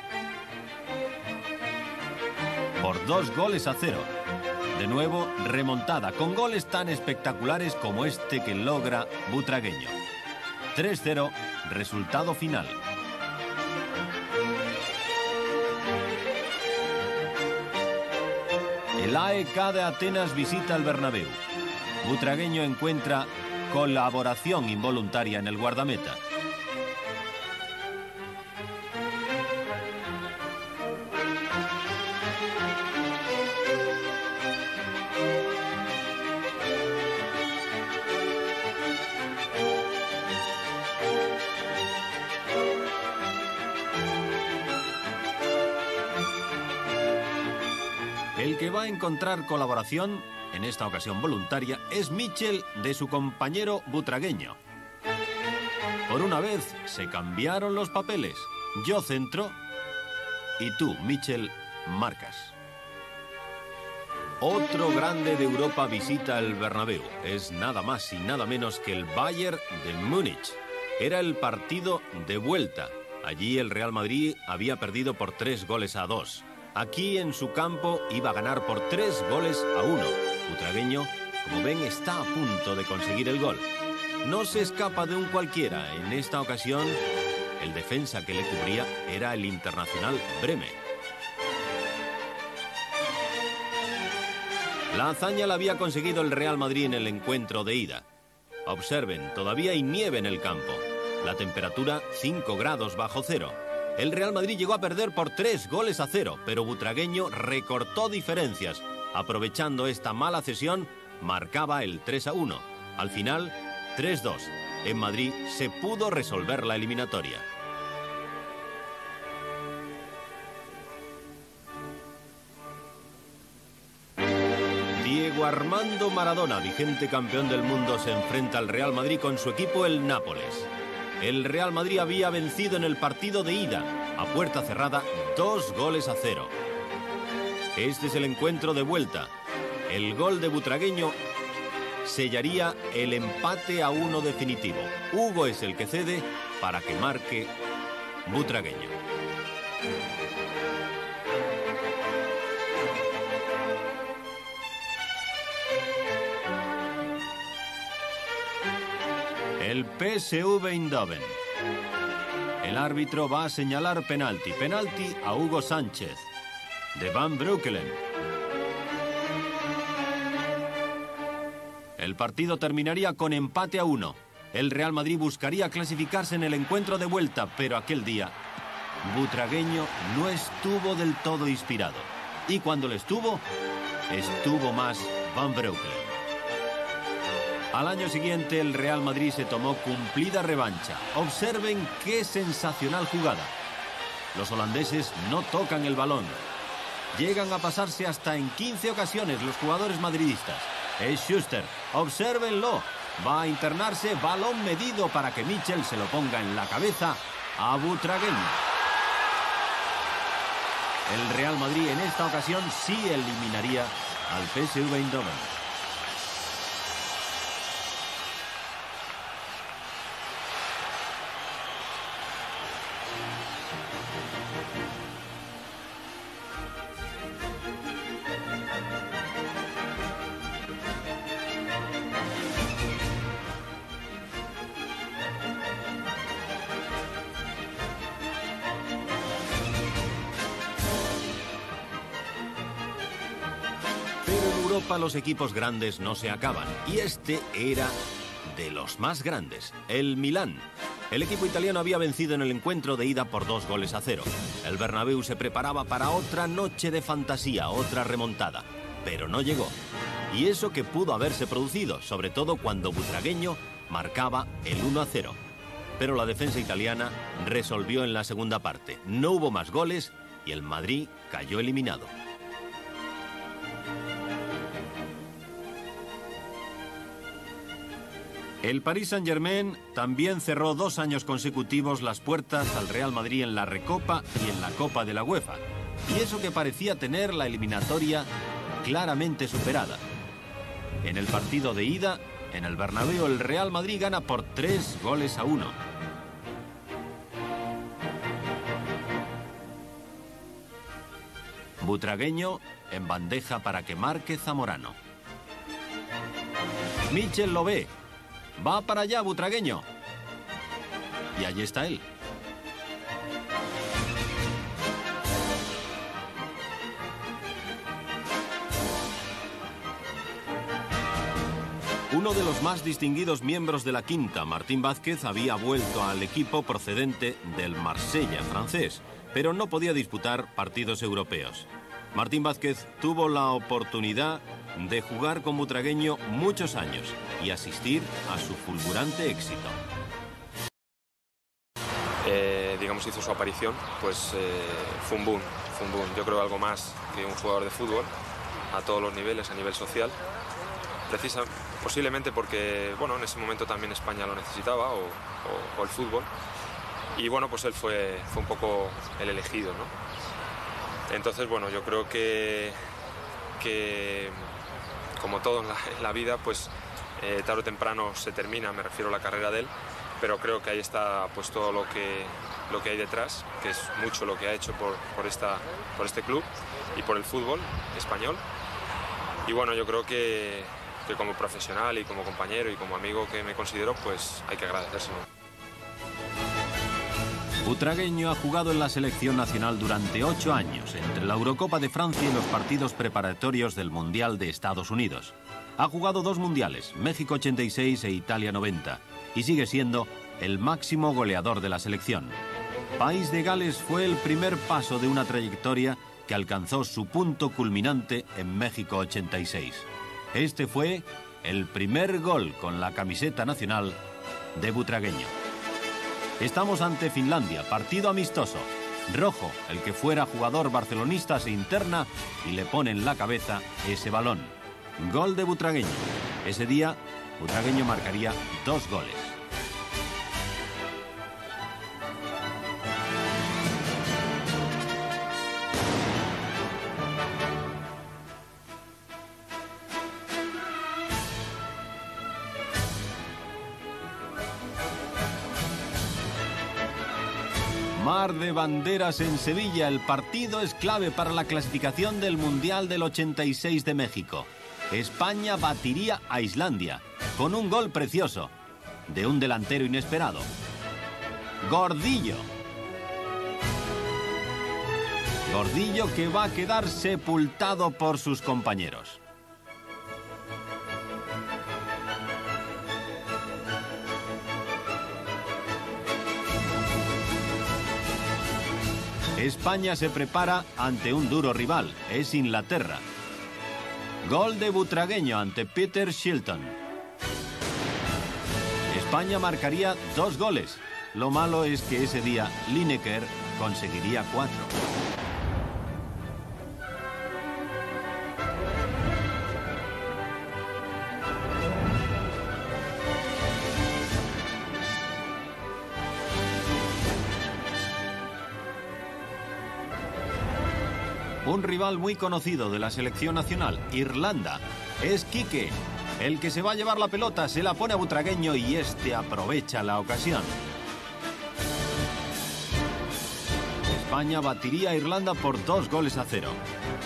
por dos goles a cero. De nuevo, remontada, con goles tan espectaculares como este que logra Butragueño. tres cero, resultado final. El A E K de Atenas visita el Bernabéu. Butragueño encuentra colaboración involuntaria en el guardameta. El que va a encontrar colaboración, en esta ocasión voluntaria, es Michel de su compañero Butragueño. Por una vez se cambiaron los papeles. Yo centro y tú, Michel, marcas. Otro grande de Europa visita el Bernabéu. Es nada más y nada menos que el Bayern de Múnich. Era el partido de vuelta. Allí el Real Madrid había perdido por tres goles a dos. Aquí en su campo iba a ganar por tres goles a uno. Butragueño, como ven, está a punto de conseguir el gol. No se escapa de un cualquiera. En esta ocasión, el defensa que le cubría era el internacional Breme. La hazaña la había conseguido el Real Madrid en el encuentro de ida. Observen, todavía hay nieve en el campo. La temperatura cinco grados bajo cero. El Real Madrid llegó a perder por tres goles a cero, pero Butragueño recortó diferencias. Aprovechando esta mala cesión, marcaba el tres a uno. Al final, tres dos. En Madrid se pudo resolver la eliminatoria. Diego Armando Maradona, vigente campeón del mundo, se enfrenta al Real Madrid con su equipo, el Nápoles. El Real Madrid había vencido en el partido de ida, a puerta cerrada, dos goles a cero. Este es el encuentro de vuelta. El gol de Butragueño sellaría el empate a uno definitivo. Hugo es el que cede para que marque Butragueño. El P S V Eindhoven. El árbitro va a señalar penalti. Penalti a Hugo Sánchez, de Van Breukelen. El partido terminaría con empate a uno. El Real Madrid buscaría clasificarse en el encuentro de vuelta, pero aquel día Butragueño no estuvo del todo inspirado. Y cuando lo estuvo, estuvo más Van Breukelen. Al año siguiente el Real Madrid se tomó cumplida revancha. Observen qué sensacional jugada. Los holandeses no tocan el balón. Llegan a pasarse hasta en quince ocasiones los jugadores madridistas. Es Schuster, obsérvenlo. Va a internarse, balón medido para que Michel se lo ponga en la cabeza a Butragueño. El Real Madrid en esta ocasión sí eliminaría al P S V Eindhoven. Los equipos grandes no se acaban, y este era de los más grandes, el Milán. El equipo italiano había vencido en el encuentro de ida por dos goles a cero. El Bernabéu se preparaba para otra noche de fantasía, otra remontada, pero no llegó. Y eso que pudo haberse producido, sobre todo cuando Butragueño marcaba el uno a cero. Pero la defensa italiana resolvió en la segunda parte. No hubo más goles y el Madrid cayó eliminado. El Paris Saint-Germain también cerró dos años consecutivos las puertas al Real Madrid en la Recopa y en la Copa de la UEFA. Y eso que parecía tener la eliminatoria claramente superada. En el partido de ida, en el Bernabéu, el Real Madrid gana por tres goles a uno. Butragueño en bandeja para que marque Zamorano. Michel lo ve. Va para allá, Butragueño. Y allí está él. Uno de los más distinguidos miembros de la quinta, Martín Vázquez, había vuelto al equipo procedente del Marsella francés, pero no podía disputar partidos europeos. Martín Vázquez tuvo la oportunidad de jugar con Butragueño muchos años y asistir a su fulgurante éxito. Eh, digamos, hizo su aparición, pues eh, fue un boom, fue un boom. Yo creo algo más que un jugador de fútbol a todos los niveles, a nivel social. Precisa, posiblemente porque, bueno, en ese momento también España lo necesitaba, o, o, o el fútbol. Y bueno, pues él fue, fue un poco el elegido, ¿no? Entonces, bueno, yo creo que, que como todo en la, en la vida, pues eh, tarde o temprano se termina, me refiero a la carrera de él, pero creo que ahí está pues todo lo que, lo que hay detrás, que es mucho lo que ha hecho por, por, esta, por este club y por el fútbol español. Y bueno, yo creo que, que como profesional y como compañero y como amigo que me considero, pues hay que agradecérselo. Butragueño ha jugado en la selección nacional durante ocho años, entre la Eurocopa de Francia y los partidos preparatorios del Mundial de Estados Unidos. Ha jugado dos mundiales, México ochenta y seis e Italia noventa, y sigue siendo el máximo goleador de la selección. País de Gales fue el primer paso de una trayectoria que alcanzó su punto culminante en México ochenta y seis. Este fue el primer gol con la camiseta nacional de Butragueño. Estamos ante Finlandia, partido amistoso. Rojo, el que fuera jugador barcelonista, se interna y le pone en la cabeza ese balón. Gol de Butragueño. Ese día, Butragueño marcaría dos goles. Mar de banderas en Sevilla. El partido es clave para la clasificación del Mundial del ochenta y seis de México. España batiría a Islandia con un gol precioso de un delantero inesperado. Gordillo. Gordillo que va a quedar sepultado por sus compañeros. España se prepara ante un duro rival, es Inglaterra. Gol de Butragueño ante Peter Shilton. España marcaría dos goles. Lo malo es que ese día Lineker conseguiría cuatro. Un rival muy conocido de la selección nacional, Irlanda. Es Quique, el que se va a llevar la pelota, se la pone a Butragueño y este aprovecha la ocasión. España batiría a Irlanda por dos goles a cero.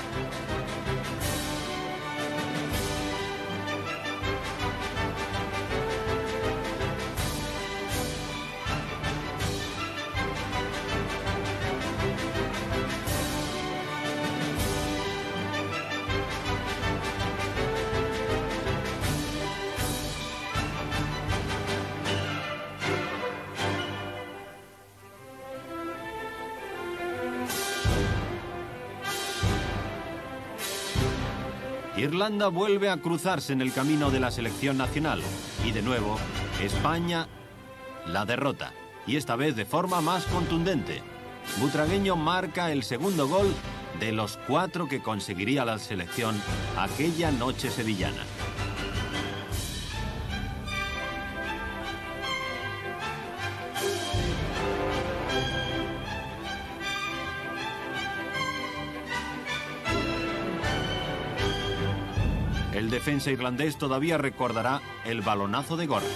Irlanda vuelve a cruzarse en el camino de la selección nacional y de nuevo España la derrota, y esta vez de forma más contundente. Butragueño marca el segundo gol de los cuatro que conseguiría la selección aquella noche sevillana. El defensa irlandés todavía recordará el balonazo de Gordon.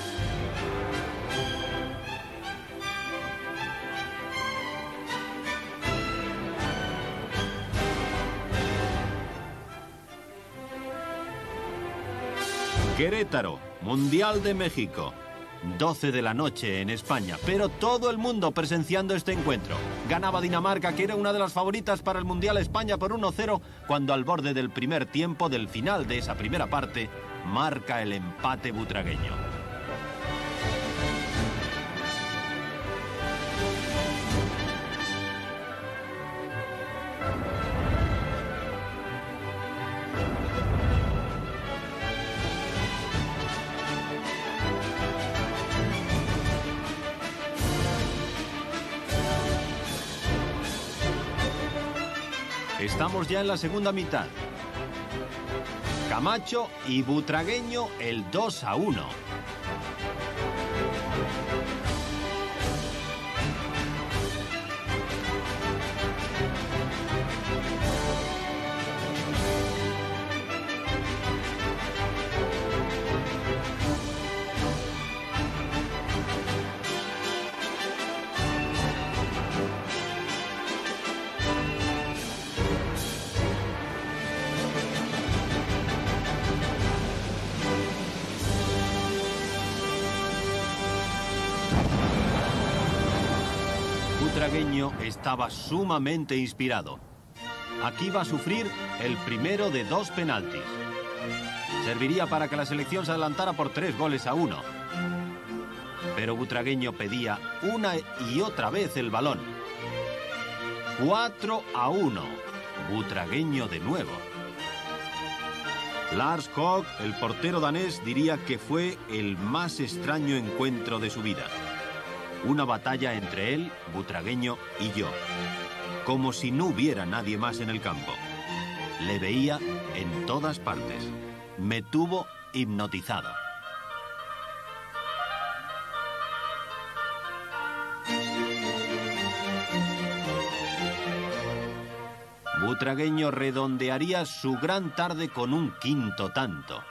Querétaro, Mundial de México. doce de la noche en España, pero todo el mundo presenciando este encuentro. Ganaba Dinamarca, que era una de las favoritas para el Mundial, España por uno cero, cuando al borde del primer tiempo, del final de esa primera parte, marca el empate butragueño. Estamos ya en la segunda mitad. Camacho y Butragueño el dos a uno. Butragueño estaba sumamente inspirado. Aquí va a sufrir el primero de dos penaltis. Serviría para que la selección se adelantara por tres goles a uno. Pero Butragueño pedía una y otra vez el balón. cuatro a uno. Butragueño de nuevo. Lars Koch, el portero danés, diría que fue el más extraño encuentro de su vida. Una batalla entre él, Butragueño y yo. Como si no hubiera nadie más en el campo. Le veía en todas partes. Me tuvo hipnotizado. Butragueño redondearía su gran tarde con un quinto tanto.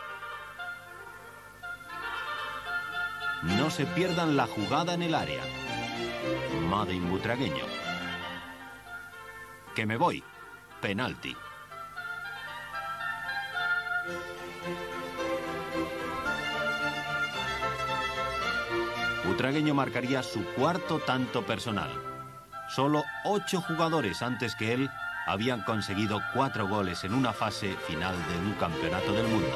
No se pierdan la jugada en el área. Made in Butragueño. Que me voy. Penalti. Butragueño marcaría su cuarto tanto personal. Solo ocho jugadores antes que él habían conseguido cuatro goles en una fase final de un campeonato del mundo.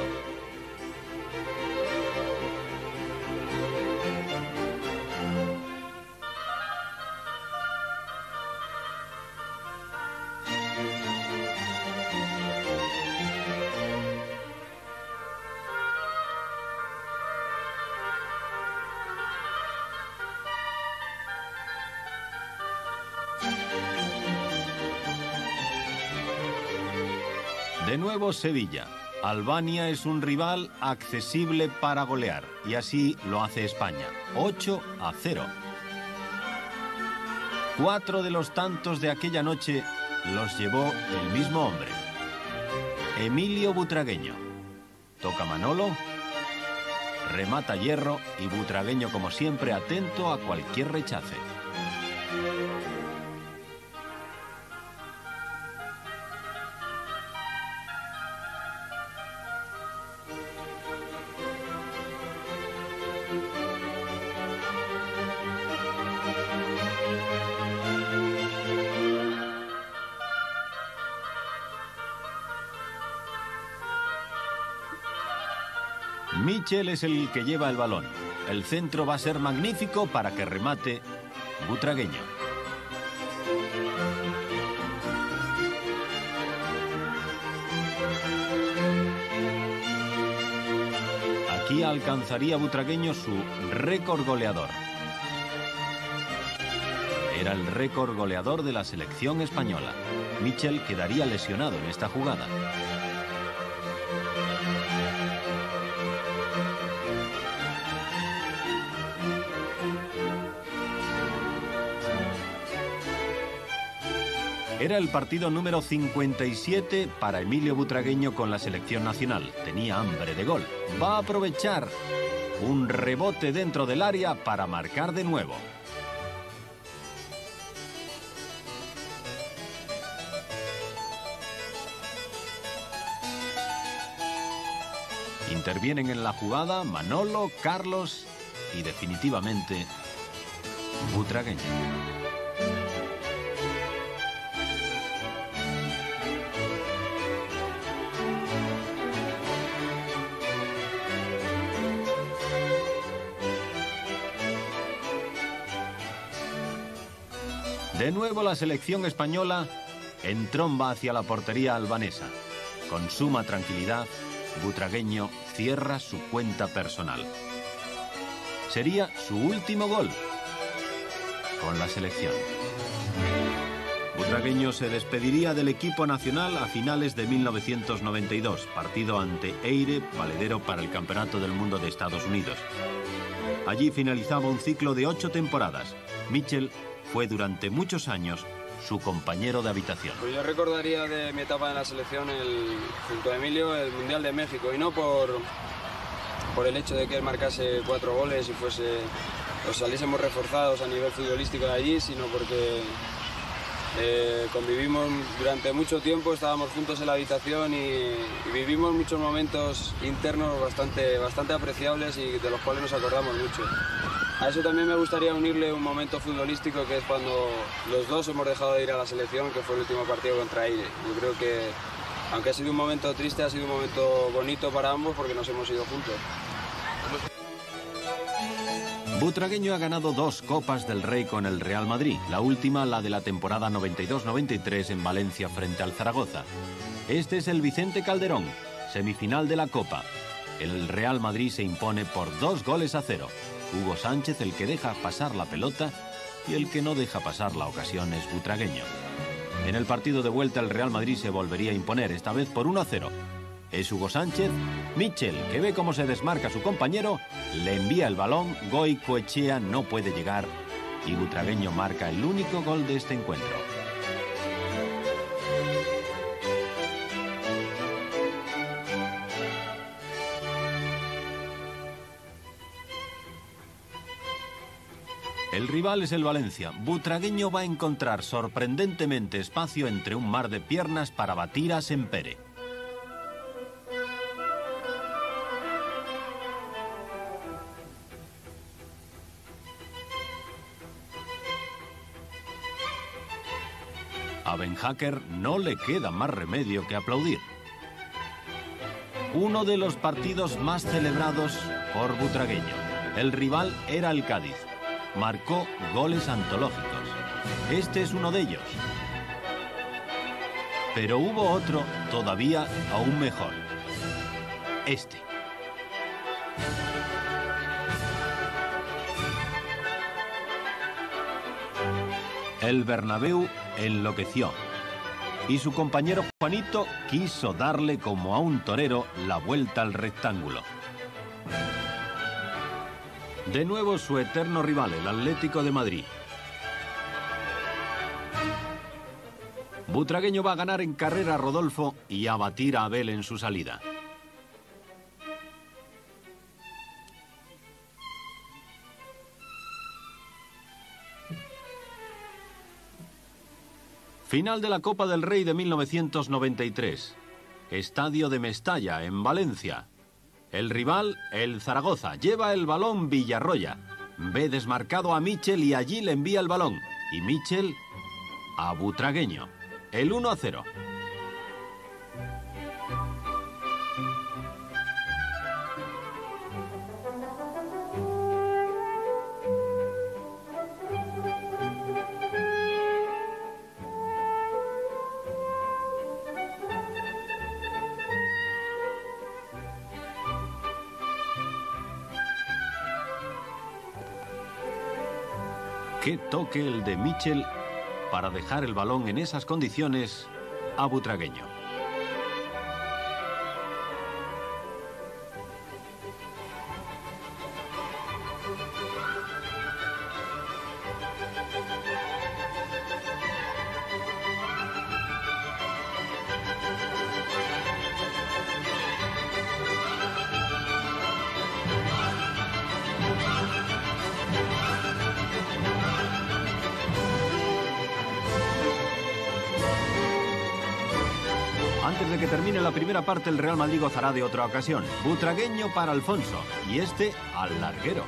De nuevo Sevilla. Albania es un rival accesible para golear y así lo hace España. ocho a cero. Cuatro de los tantos de aquella noche los llevó el mismo hombre, Emilio Butragueño. Toca Manolo, remata Hierro y Butragueño, como siempre, atento a cualquier rechace. Michel es el que lleva el balón. El centro va a ser magnífico para que remate Butragueño. Aquí alcanzaría Butragueño su récord goleador. Era el récord goleador de la selección española. Michel quedaría lesionado en esta jugada. Era el partido número cincuenta y siete para Emilio Butragueño con la selección nacional. Tenía hambre de gol. Va a aprovechar un rebote dentro del área para marcar de nuevo. Intervienen en la jugada Manolo, Carlos y definitivamente Butragueño. De nuevo la selección española entromba hacia la portería albanesa. Con suma tranquilidad, Butragueño cierra su cuenta personal. Sería su último gol con la selección. Butragueño se despediría del equipo nacional a finales de mil novecientos noventa y dos, partido ante Eire, valedero para el Campeonato del Mundo de Estados Unidos. Allí finalizaba un ciclo de ocho temporadas. Michel fue durante muchos años su compañero de habitación. Pues yo recordaría de mi etapa en la selección, el, junto a Emilio, el Mundial de México, y no por, por el hecho de que él marcase cuatro goles y fuese, o saliésemos reforzados a nivel futbolístico de allí, sino porque eh, convivimos durante mucho tiempo, estábamos juntos en la habitación y, y vivimos muchos momentos internos bastante, bastante apreciables y de los cuales nos acordamos mucho. A eso también me gustaría unirle un momento futbolístico, que es cuando los dos hemos dejado de ir a la selección, que fue el último partido contra Eire. Yo creo que, aunque ha sido un momento triste, ha sido un momento bonito para ambos porque nos hemos ido juntos. Butragueño ha ganado dos Copas del Rey con el Real Madrid, la última la de la temporada noventa y dos noventa y tres en Valencia frente al Zaragoza. Este es el Vicente Calderón, semifinal de la Copa. El Real Madrid se impone por dos goles a cero. Hugo Sánchez el que deja pasar la pelota y el que no deja pasar la ocasión es Butragueño. En el partido de vuelta el Real Madrid se volvería a imponer, esta vez por uno a cero. Es Hugo Sánchez. Michel, que ve cómo se desmarca su compañero, le envía el balón, Goicoechea no puede llegar y Butragueño marca el único gol de este encuentro. El rival es el Valencia. Butragueño va a encontrar sorprendentemente espacio entre un mar de piernas para batir a Sempere. A Ben Hacker no le queda más remedio que aplaudir. Uno de los partidos más celebrados por Butragueño. El rival era el Cádiz. Marcó goles antológicos. Este es uno de ellos. Pero hubo otro todavía aún mejor. Este. El Bernabéu enloqueció. Y su compañero Juanito quiso darle como a un torero la vuelta al rectángulo. De nuevo su eterno rival, el Atlético de Madrid. Butragueño va a ganar en carrera a Rodolfo y a batir a Abel en su salida. Final de la Copa del Rey de mil novecientos noventa y tres. Estadio de Mestalla, en Valencia. El rival, el Zaragoza, lleva el balón Villarroya. Ve desmarcado a Michel y allí le envía el balón. Y Michel a Butragueño. El uno a cero. Qué toque el de Michel para dejar el balón en esas condiciones a Butragueño. Antes de que termine la primera parte, el Real Madrid gozará de otra ocasión. Butragueño para Alfonso y este al larguero.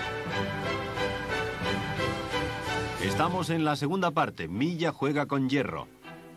Estamos en la segunda parte. Milla juega con Hierro.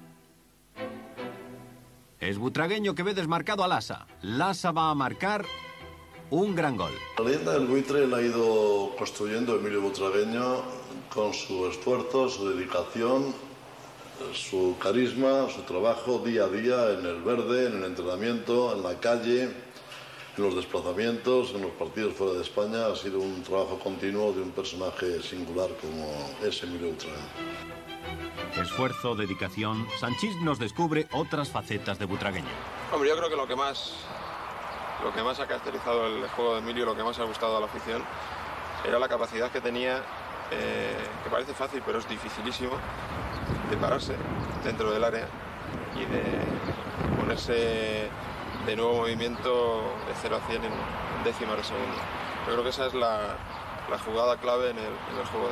Es Butragueño que ve desmarcado a Lasa. Lasa va a marcar un gran gol. La leyenda del buitre la ha ido construyendo Emilio Butragueño con su esfuerzo, su dedicación, su carisma, su trabajo día a día en el verde, en el entrenamiento, en la calle, en los desplazamientos, en los partidos fuera de España. Ha sido un trabajo continuo de un personaje singular como es Emilio Butragueño. Esfuerzo, dedicación. Sanchís nos descubre otras facetas de Butragueño. Hombre, yo creo que lo que más, lo que más ha caracterizado el juego de Emilio, lo que más ha gustado a la afición, era la capacidad que tenía, eh, que parece fácil, pero es dificilísimo, de pararse dentro del área y de ponerse de nuevo movimiento de cero a cien en décimas de segundo. Yo creo que esa es la, la jugada clave en el, en el juego de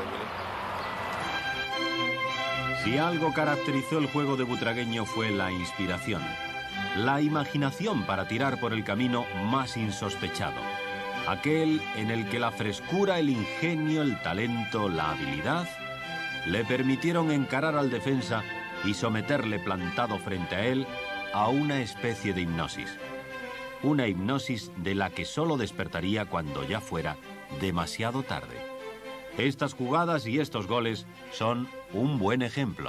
Emilio. Si algo caracterizó el juego de Butragueño fue la inspiración, la imaginación para tirar por el camino más insospechado, aquel en el que la frescura, el ingenio, el talento, la habilidad le permitieron encarar al defensa y someterle plantado frente a él a una especie de hipnosis. Una hipnosis de la que solo despertaría cuando ya fuera demasiado tarde. Estas jugadas y estos goles son un buen ejemplo.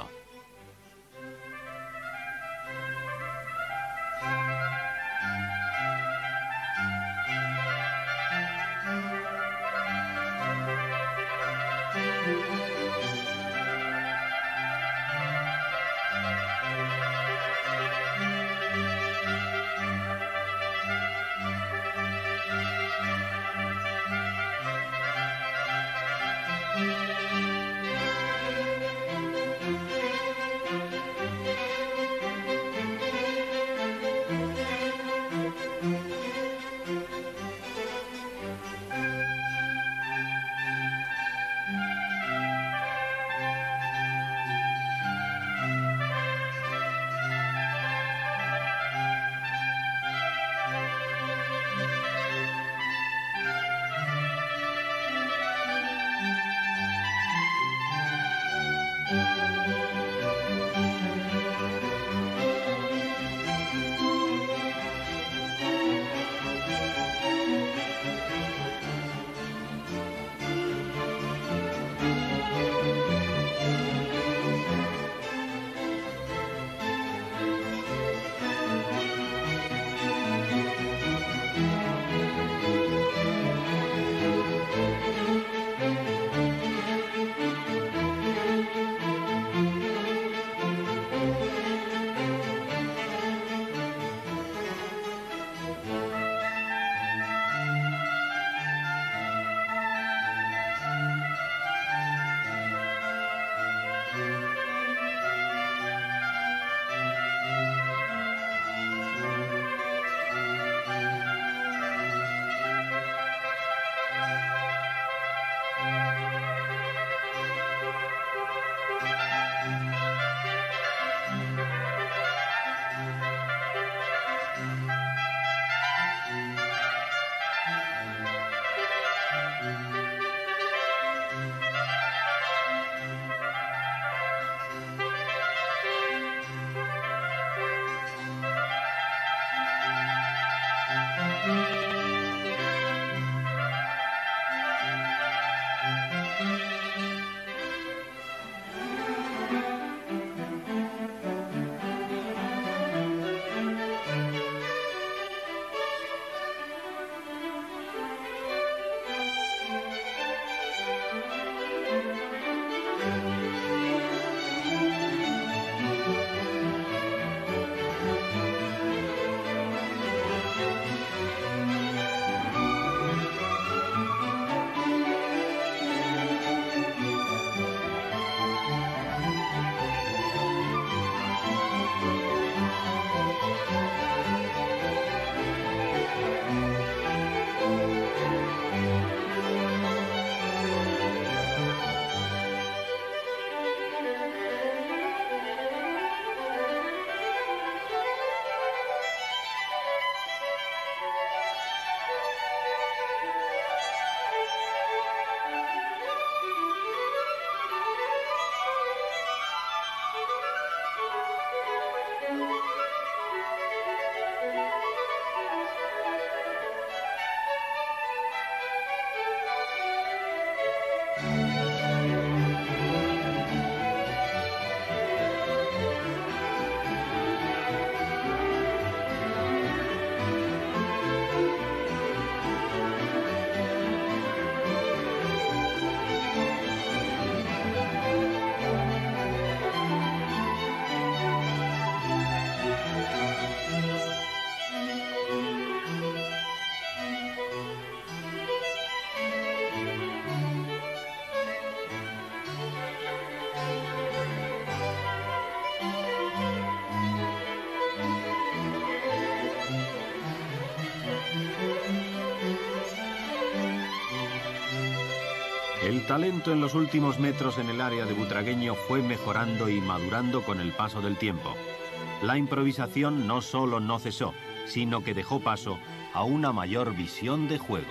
El talento en los últimos metros en el área de Butragueño fue mejorando y madurando con el paso del tiempo. La improvisación no solo no cesó, sino que dejó paso a una mayor visión de juego.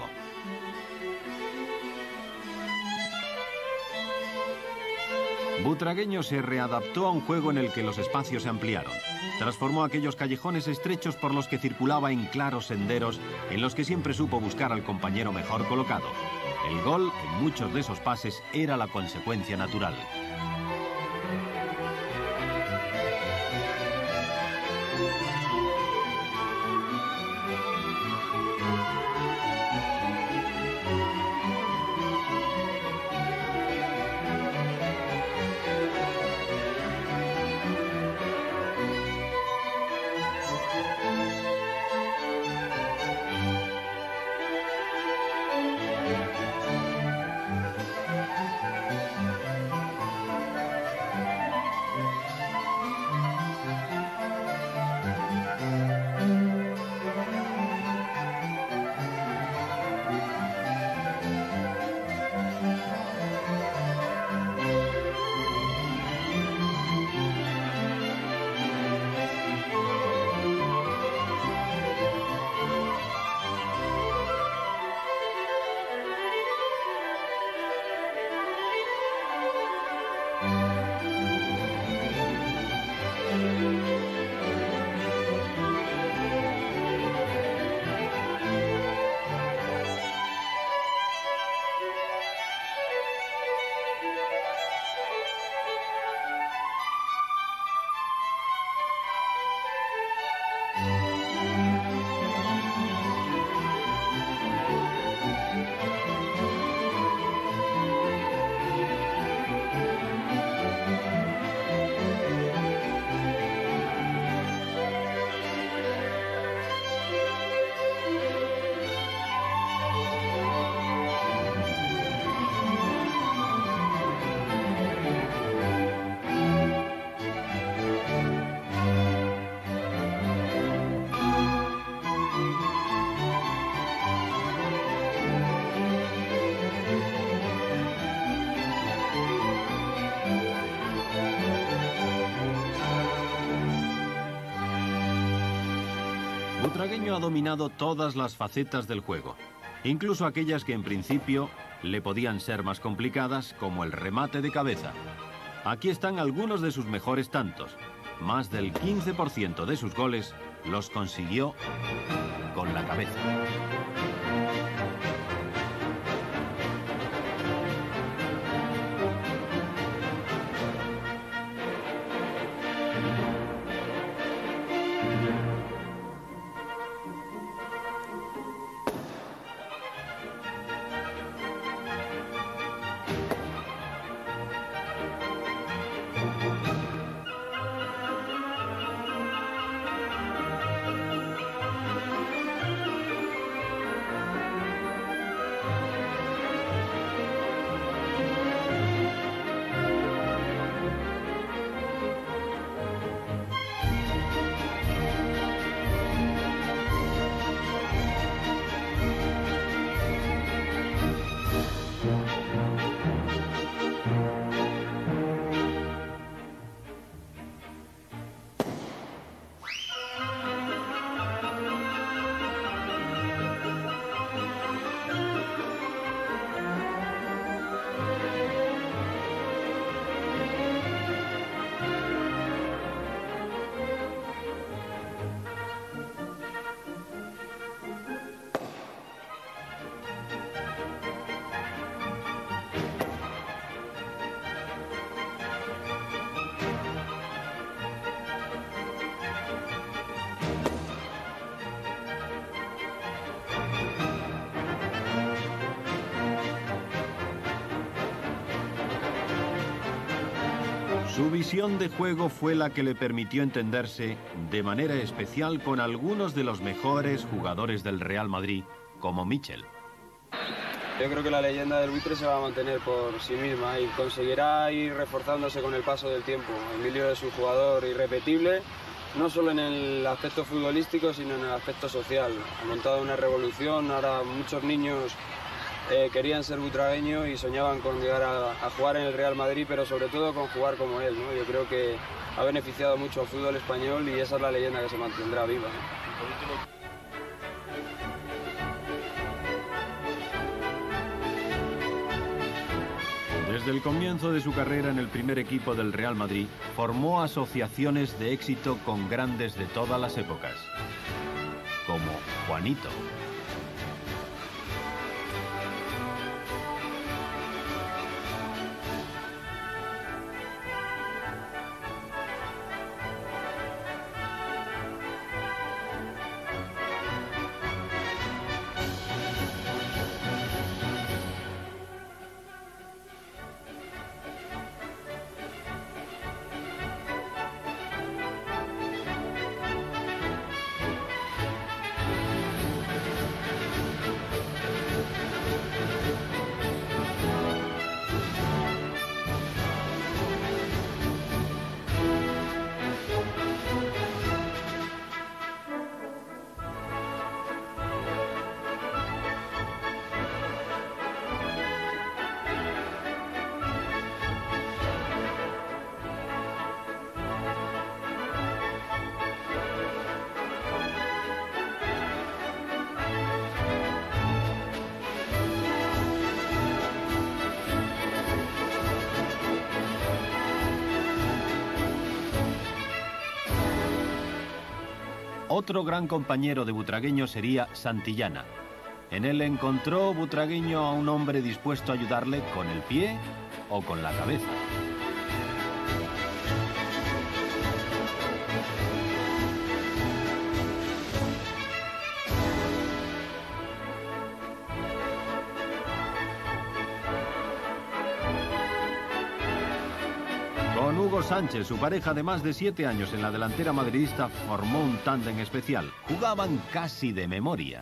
Butragueño se readaptó a un juego en el que los espacios se ampliaron. Transformó aquellos callejones estrechos por los que circulaba en claros senderos en los que siempre supo buscar al compañero mejor colocado. El gol, en muchos de esos pases, era la consecuencia natural. Butragueño ha dominado todas las facetas del juego, incluso aquellas que en principio le podían ser más complicadas, como el remate de cabeza. Aquí están algunos de sus mejores tantos. Más del quince por ciento de sus goles los consiguió con la cabeza. Su visión de juego fue la que le permitió entenderse de manera especial con algunos de los mejores jugadores del Real Madrid, como Michel. Yo creo que la leyenda del buitre se va a mantener por sí misma y conseguirá ir reforzándose con el paso del tiempo. Emilio es un jugador irrepetible, no solo en el aspecto futbolístico, sino en el aspecto social. Ha montado una revolución, ahora muchos niños eh, querían ser butragueños y soñaban con llegar a, a jugar en el Real Madrid, pero sobre todo con jugar como él, ¿no? Yo creo que ha beneficiado mucho al fútbol español y esa es la leyenda que se mantendrá viva, ¿no? Desde el comienzo de su carrera en el primer equipo del Real Madrid, formó asociaciones de éxito con grandes de todas las épocas, como Juanito. Otro gran compañero de Butragueño sería Santillana. En él encontró Butragueño a un hombre dispuesto a ayudarle con el pie o con la cabeza. Con Hugo Sánchez, su pareja de más de siete años en la delantera madridista, formó un tándem especial. Jugaban casi de memoria.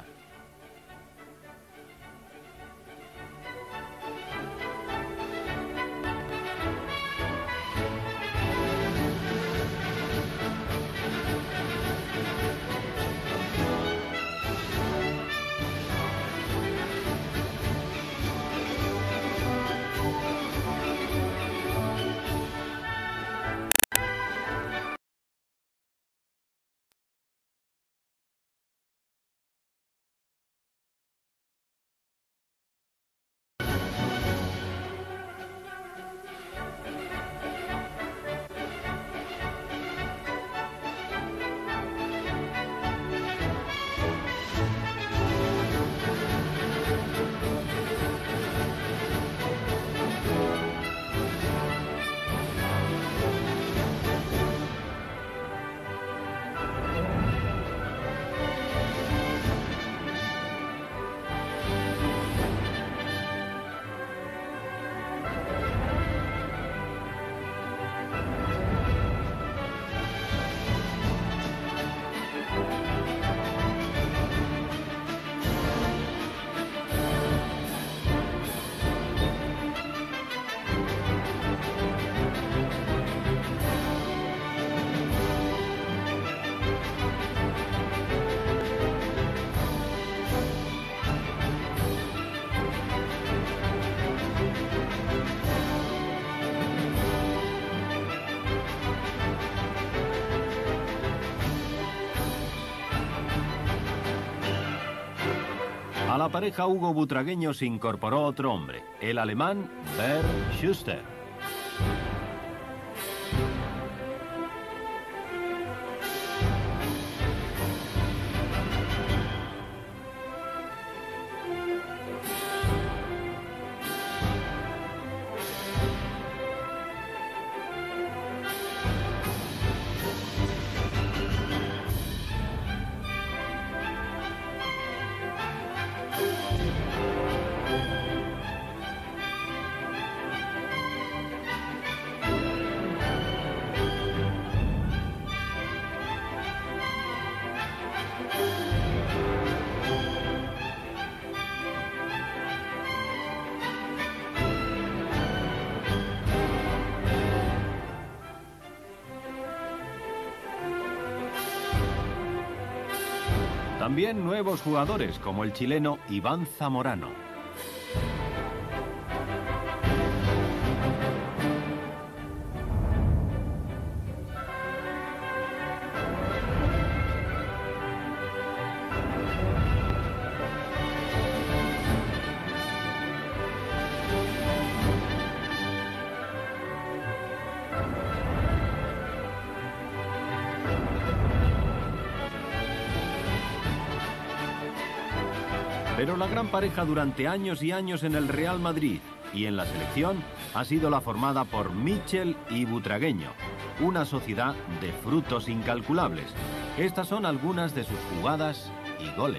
A la pareja Hugo Butragueño se incorporó otro hombre, el alemán Bernd Schuster. También nuevos jugadores como el chileno Iván Zamorano. Pero la gran pareja durante años y años en el Real Madrid y en la selección ha sido la formada por Mitchell y Butragueño, una sociedad de frutos incalculables. Estas son algunas de sus jugadas y goles.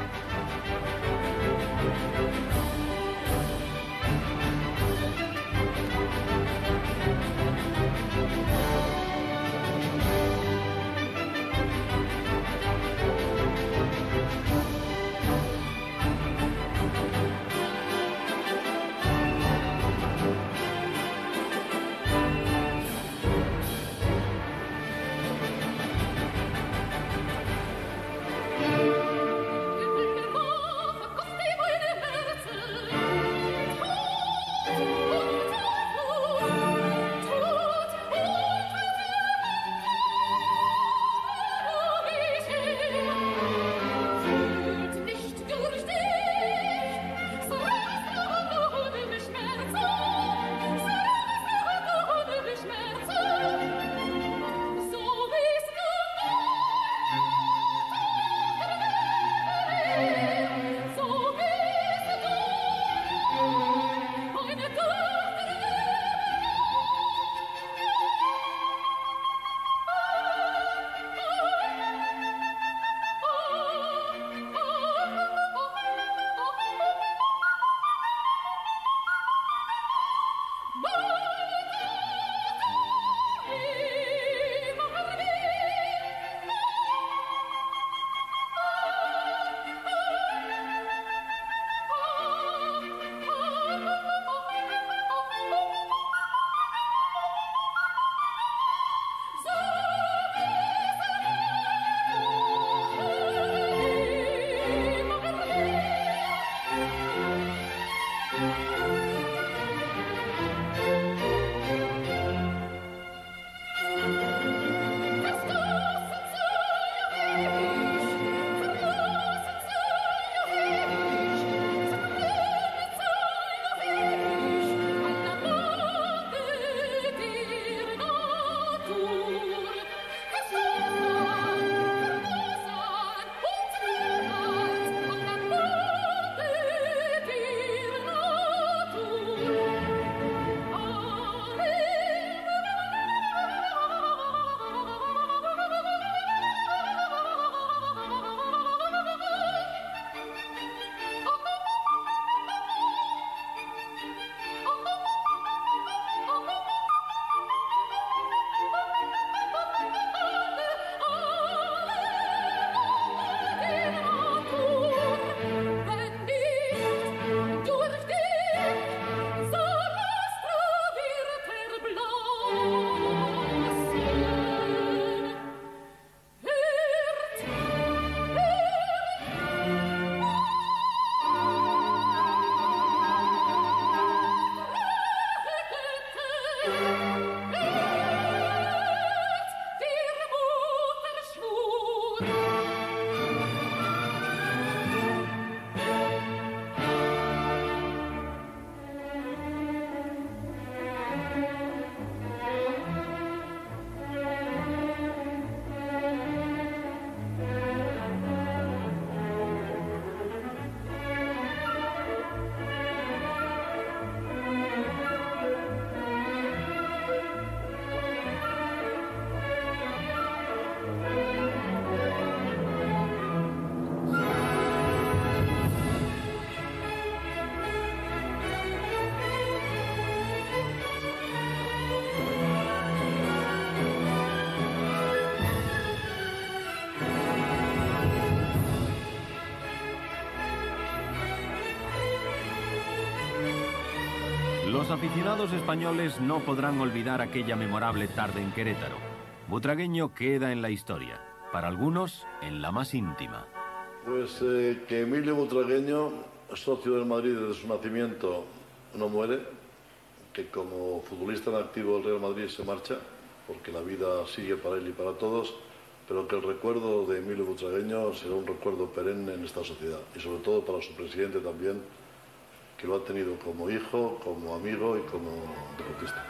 Los aficionados españoles no podrán olvidar aquella memorable tarde en Querétaro. Butragueño queda en la historia, para algunos en la más íntima. Pues eh, que Emilio Butragueño, socio del Madrid desde su nacimiento, no muere, que como futbolista en activo del Real Madrid se marcha, porque la vida sigue para él y para todos, pero que el recuerdo de Emilio Butragueño será un recuerdo perenne en esta sociedad, y sobre todo para su presidente también, que lo ha tenido como hijo, como amigo y como deportista.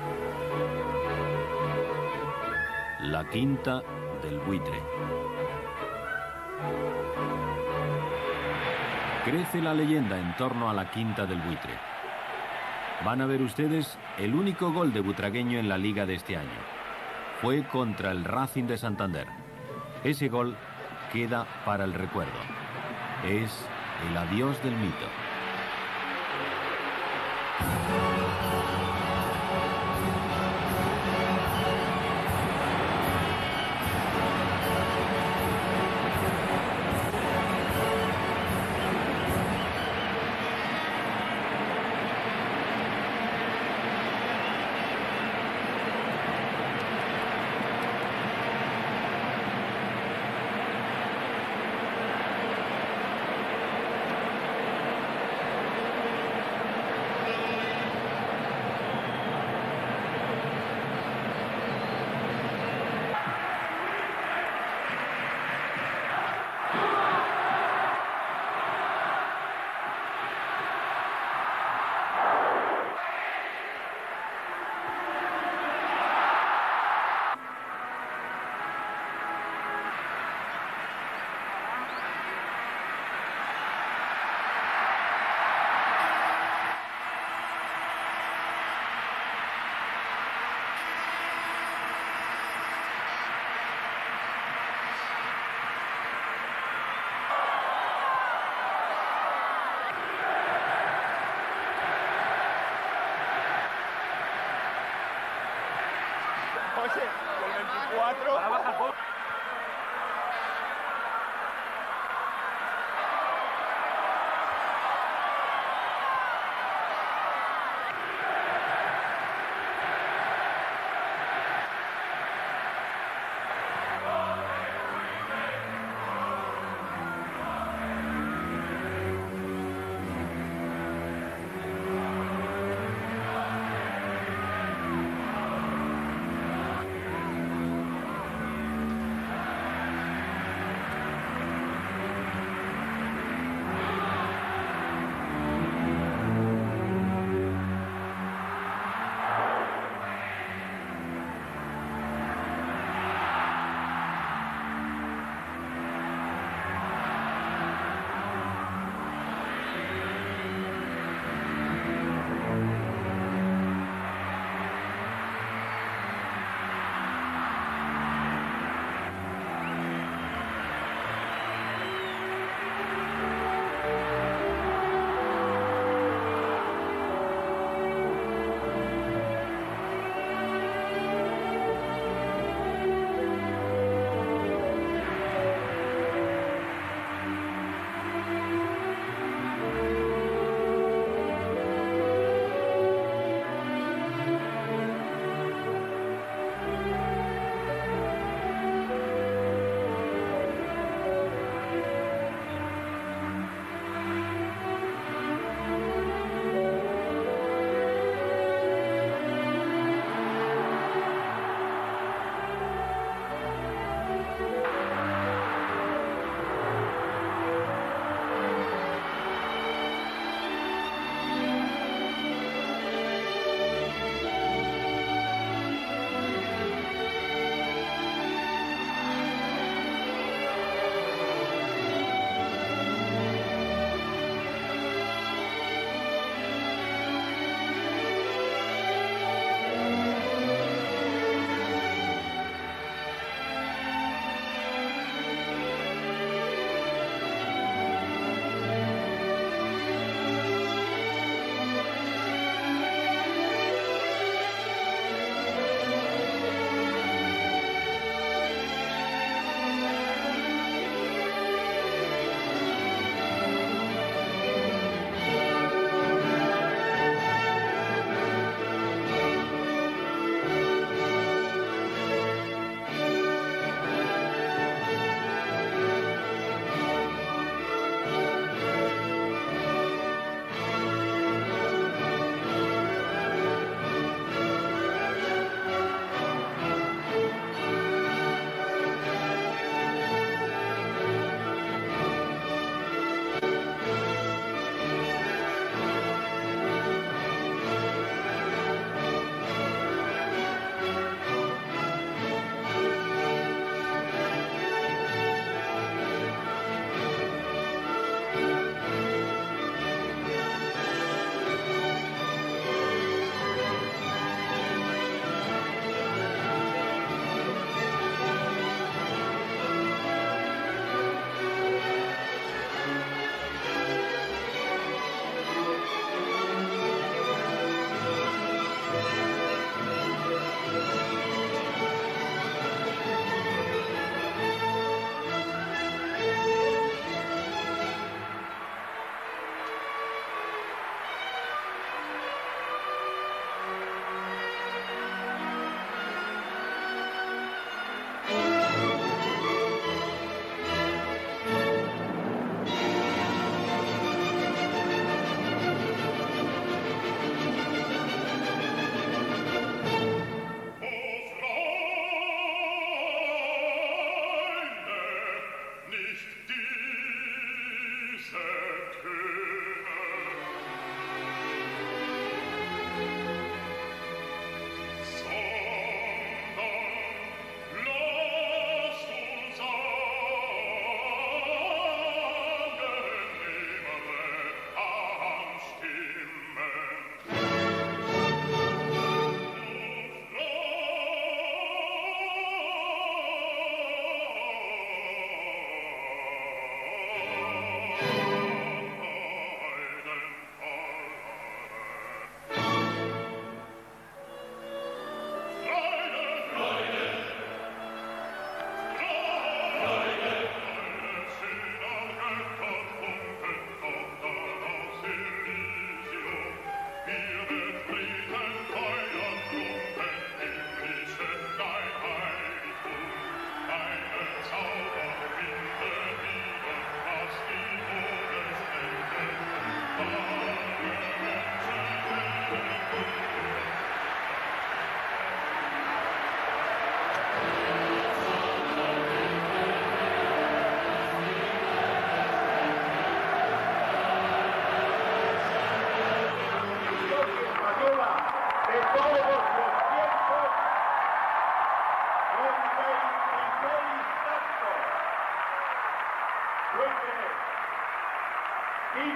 La quinta del buitre. Crece la leyenda en torno a la Quinta del Buitre. Van a ver ustedes el único gol de Butragueño en la Liga de este año. Fue contra el Racing de Santander. Ese gol queda para el recuerdo. Es el adiós del mito.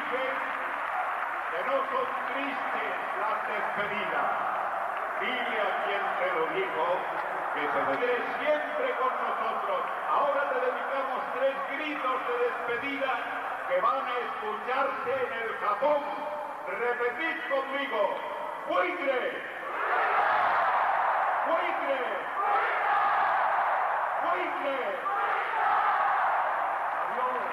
dicen que no son tristes las despedidas. Dile a quien te lo dijo que se despide siempre con nosotros. Ahora te dedicamos tres gritos de despedida que van a escucharse en el Japón. Repetid conmigo. ¡Buitre! ¡Buitre! ¡Buitre! ¡Adiós!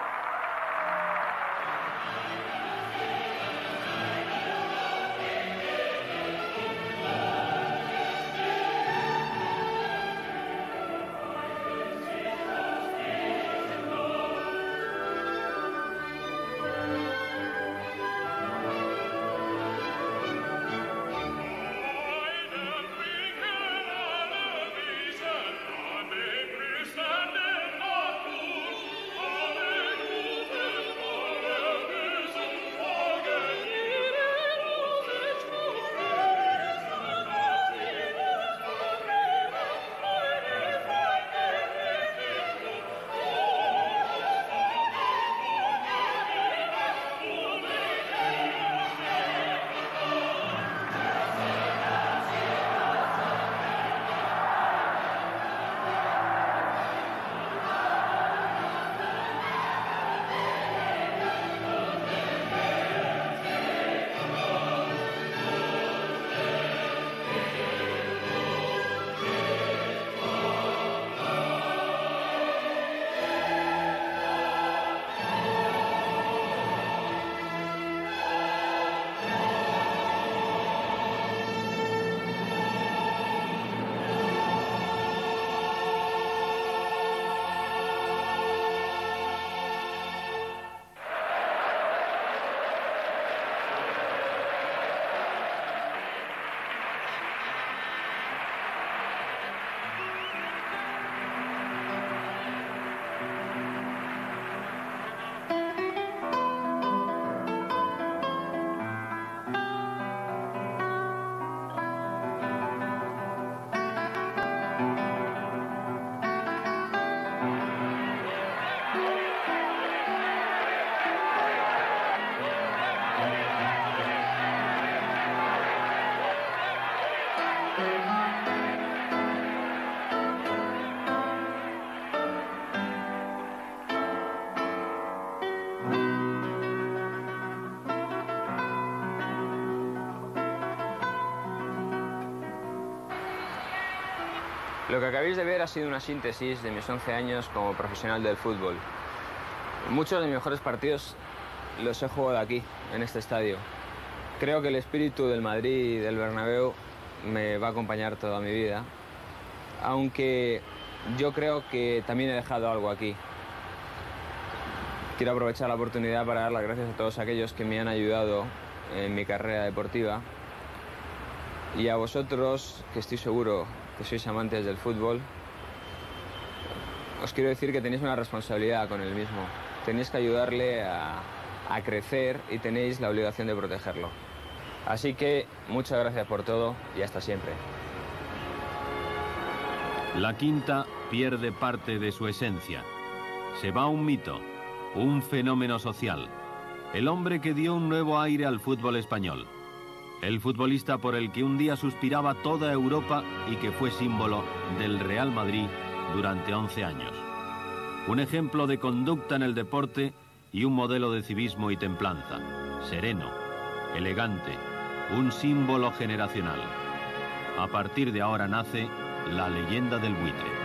Lo que acabáis de ver ha sido una síntesis de mis once años como profesional del fútbol. Muchos de mis mejores partidos los he jugado aquí, en este estadio. Creo que el espíritu del Madrid y del Bernabéu me va a acompañar toda mi vida, aunque yo creo que también he dejado algo aquí. Quiero aprovechar la oportunidad para dar las gracias a todos aquellos que me han ayudado en mi carrera deportiva y a vosotros, que estoy seguro que sois amantes del fútbol, os quiero decir que tenéis una responsabilidad con el mismo. Tenéis que ayudarle a, a crecer y tenéis la obligación de protegerlo. Así que muchas gracias por todo y hasta siempre. La quinta pierde parte de su esencia. Se va un mito, un fenómeno social. El hombre que dio un nuevo aire al fútbol español. El futbolista por el que un día suspiraba toda Europa y que fue símbolo del Real Madrid durante once años. Un ejemplo de conducta en el deporte y un modelo de civismo y templanza. Sereno, elegante, un símbolo generacional. A partir de ahora nace la leyenda del buitre.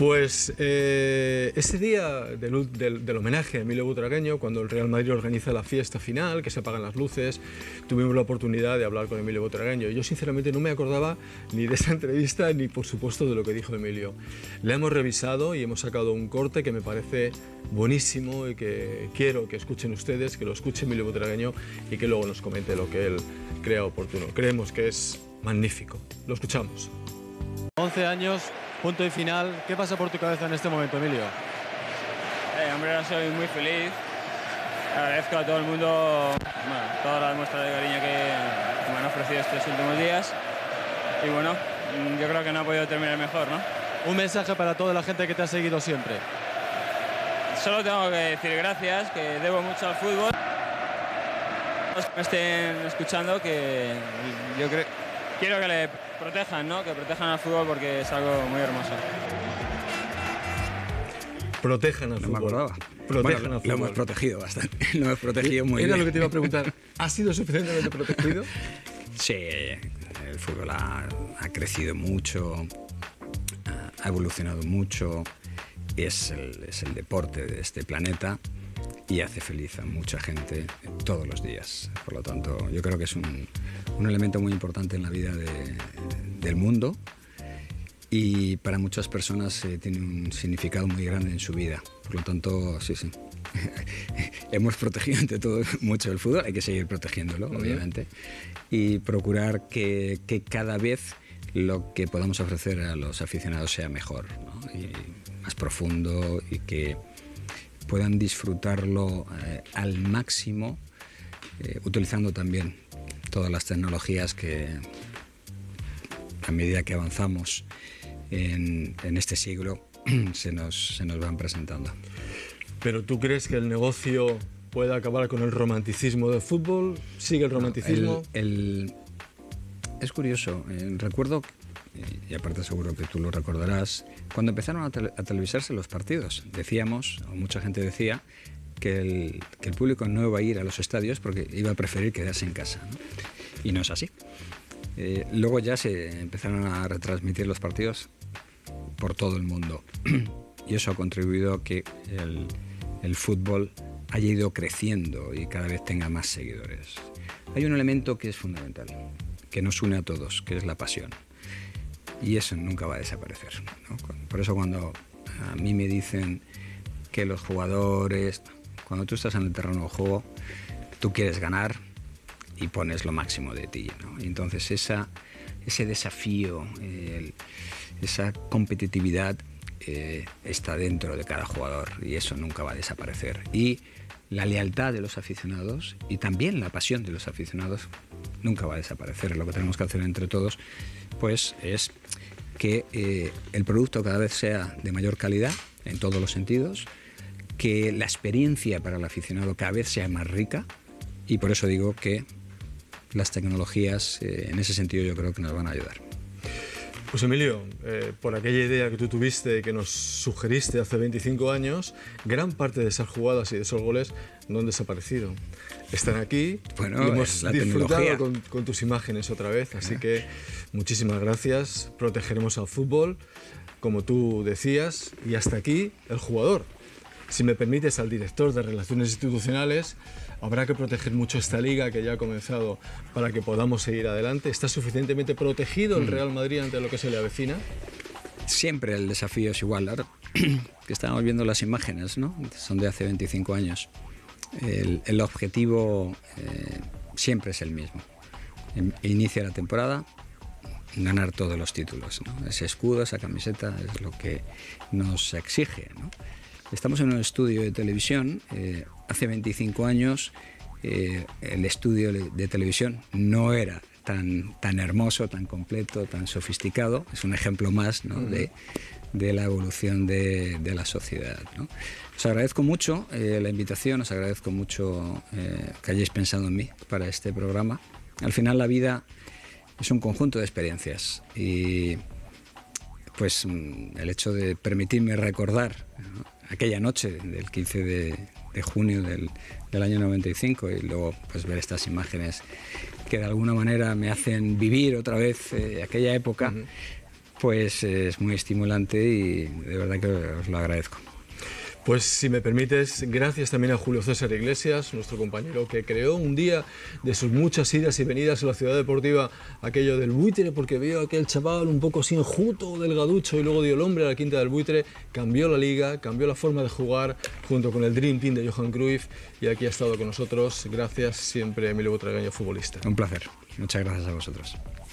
Pues eh, ese día del, del, del homenaje a Emilio Butragueño, cuando el Real Madrid organiza la fiesta final, que se apagan las luces, tuvimos la oportunidad de hablar con Emilio Butragueño. Yo sinceramente no me acordaba ni de esa entrevista ni por supuesto de lo que dijo Emilio. La hemos revisado y hemos sacado un corte que me parece buenísimo y que quiero que escuchen ustedes, que lo escuche Emilio Butragueño y que luego nos comente lo que él crea oportuno. Creemos que es magnífico. Lo escuchamos. once años, punto y final. ¿Qué pasa por tu cabeza en este momento, Emilio? Eh, hombre, ahora soy muy feliz. Agradezco a todo el mundo, bueno, todas las muestras de cariño que me han ofrecido estos últimos días. Y bueno, yo creo que no ha podido terminar mejor, ¿no? Un mensaje para toda la gente que te ha seguido siempre. Solo tengo que decir gracias, que debo mucho al fútbol. Los que me estén escuchando, que yo creo, quiero que le protejan, ¿no? Que protejan al fútbol porque es algo muy hermoso. Protejan al no fútbol. Me acordaba. Protejan bueno, al lo fútbol. hemos protegido bastante. Lo hemos protegido muy Era bien. lo que te iba a preguntar. ¿Ha sido suficientemente protegido? Sí, el fútbol ha, ha crecido mucho, ha evolucionado mucho, es el, es el deporte de este planeta y hace feliz a mucha gente todos los días. Por lo tanto, yo creo que es un, un elemento muy importante en la vida de, del mundo y para muchas personas eh, tiene un significado muy grande en su vida. Por lo tanto, sí, sí. Hemos protegido ante todo mucho el fútbol, hay que seguir protegiéndolo, uh-huh. obviamente, y procurar que, que cada vez lo que podamos ofrecer a los aficionados sea mejor, ¿no? Y más profundo y que puedan disfrutarlo eh, al máximo, eh, utilizando también todas las tecnologías que a medida que avanzamos en, en este siglo se nos, se nos van presentando. ¿Pero tú crees que el negocio puede acabar con el romanticismo del fútbol? ¿Sigue el romanticismo? No, el, el, es curioso, eh, recuerdo, y aparte seguro que tú lo recordarás, cuando empezaron a, tele, a televisarse los partidos, decíamos, o mucha gente decía, que el, que el público no iba a ir a los estadios porque iba a preferir quedarse en casa, ¿no? Y no es así. Eh, luego ya se empezaron a retransmitir los partidos por todo el mundo y eso ha contribuido a que el, el fútbol haya ido creciendo y cada vez tenga más seguidores. Hay un elemento que es fundamental, que nos une a todos, que es la pasión. Y eso nunca va a desaparecer, ¿no? Por eso cuando a mí me dicen que los jugadores, cuando tú estás en el terreno de juego, tú quieres ganar y pones lo máximo de ti, ¿no? Y entonces esa, ese desafío, el, esa competitividad eh, está dentro de cada jugador y eso nunca va a desaparecer. Y la lealtad de los aficionados y también la pasión de los aficionados nunca va a desaparecer. Lo que tenemos que hacer entre todos pues, es que eh, el producto cada vez sea de mayor calidad en todos los sentidos, que la experiencia para el aficionado cada vez sea más rica y por eso digo que las tecnologías eh, en ese sentido yo creo que nos van a ayudar. Pues Emilio, eh, por aquella idea que tú tuviste y que nos sugeriste hace veinticinco años, gran parte de esas jugadas y de esos goles no han desaparecido. Están aquí bueno, y hemos la disfrutado con, con tus imágenes otra vez, así que muchísimas gracias, protegeremos al fútbol, como tú decías, y hasta aquí el jugador. Si me permites, al director de Relaciones Institucionales, habrá que proteger mucho esta liga que ya ha comenzado para que podamos seguir adelante. ¿Está suficientemente protegido el Real Madrid ante lo que se le avecina? Siempre el desafío es igual. Ahora que estamos viendo las imágenes, ¿no? Son de hace veinticinco años. El, el objetivo eh, siempre es el mismo. Inicia la temporada, ganar todos los títulos, ¿no? Ese escudo, esa camiseta es lo que nos exige, ¿no? Estamos en un estudio de televisión. Eh, hace veinticinco años eh, el estudio de televisión no era tan, tan hermoso, tan completo, tan sofisticado. Es un ejemplo más, ¿no? de, de la evolución de, de la sociedad, ¿no? Os agradezco mucho eh, la invitación, os agradezco mucho eh, que hayáis pensado en mí para este programa. Al final la vida es un conjunto de experiencias y pues el hecho de permitirme recordar, ¿no? aquella noche del quince de junio del, del año noventa y cinco y luego pues ver estas imágenes que de alguna manera me hacen vivir otra vez eh, aquella época, uh-huh. pues es muy estimulante y de verdad que os lo agradezco. Pues si me permites, gracias también a Julio César Iglesias, nuestro compañero que creó un día de sus muchas idas y venidas a la ciudad deportiva aquello del buitre, porque vio a aquel chaval un poco así enjuto, delgaducho, y luego dio el hombre a la quinta del buitre, cambió la liga, cambió la forma de jugar junto con el Dream Team de Johan Cruyff, y aquí ha estado con nosotros. Gracias siempre, Emilio Butragueño, futbolista. Un placer. Muchas gracias a vosotros.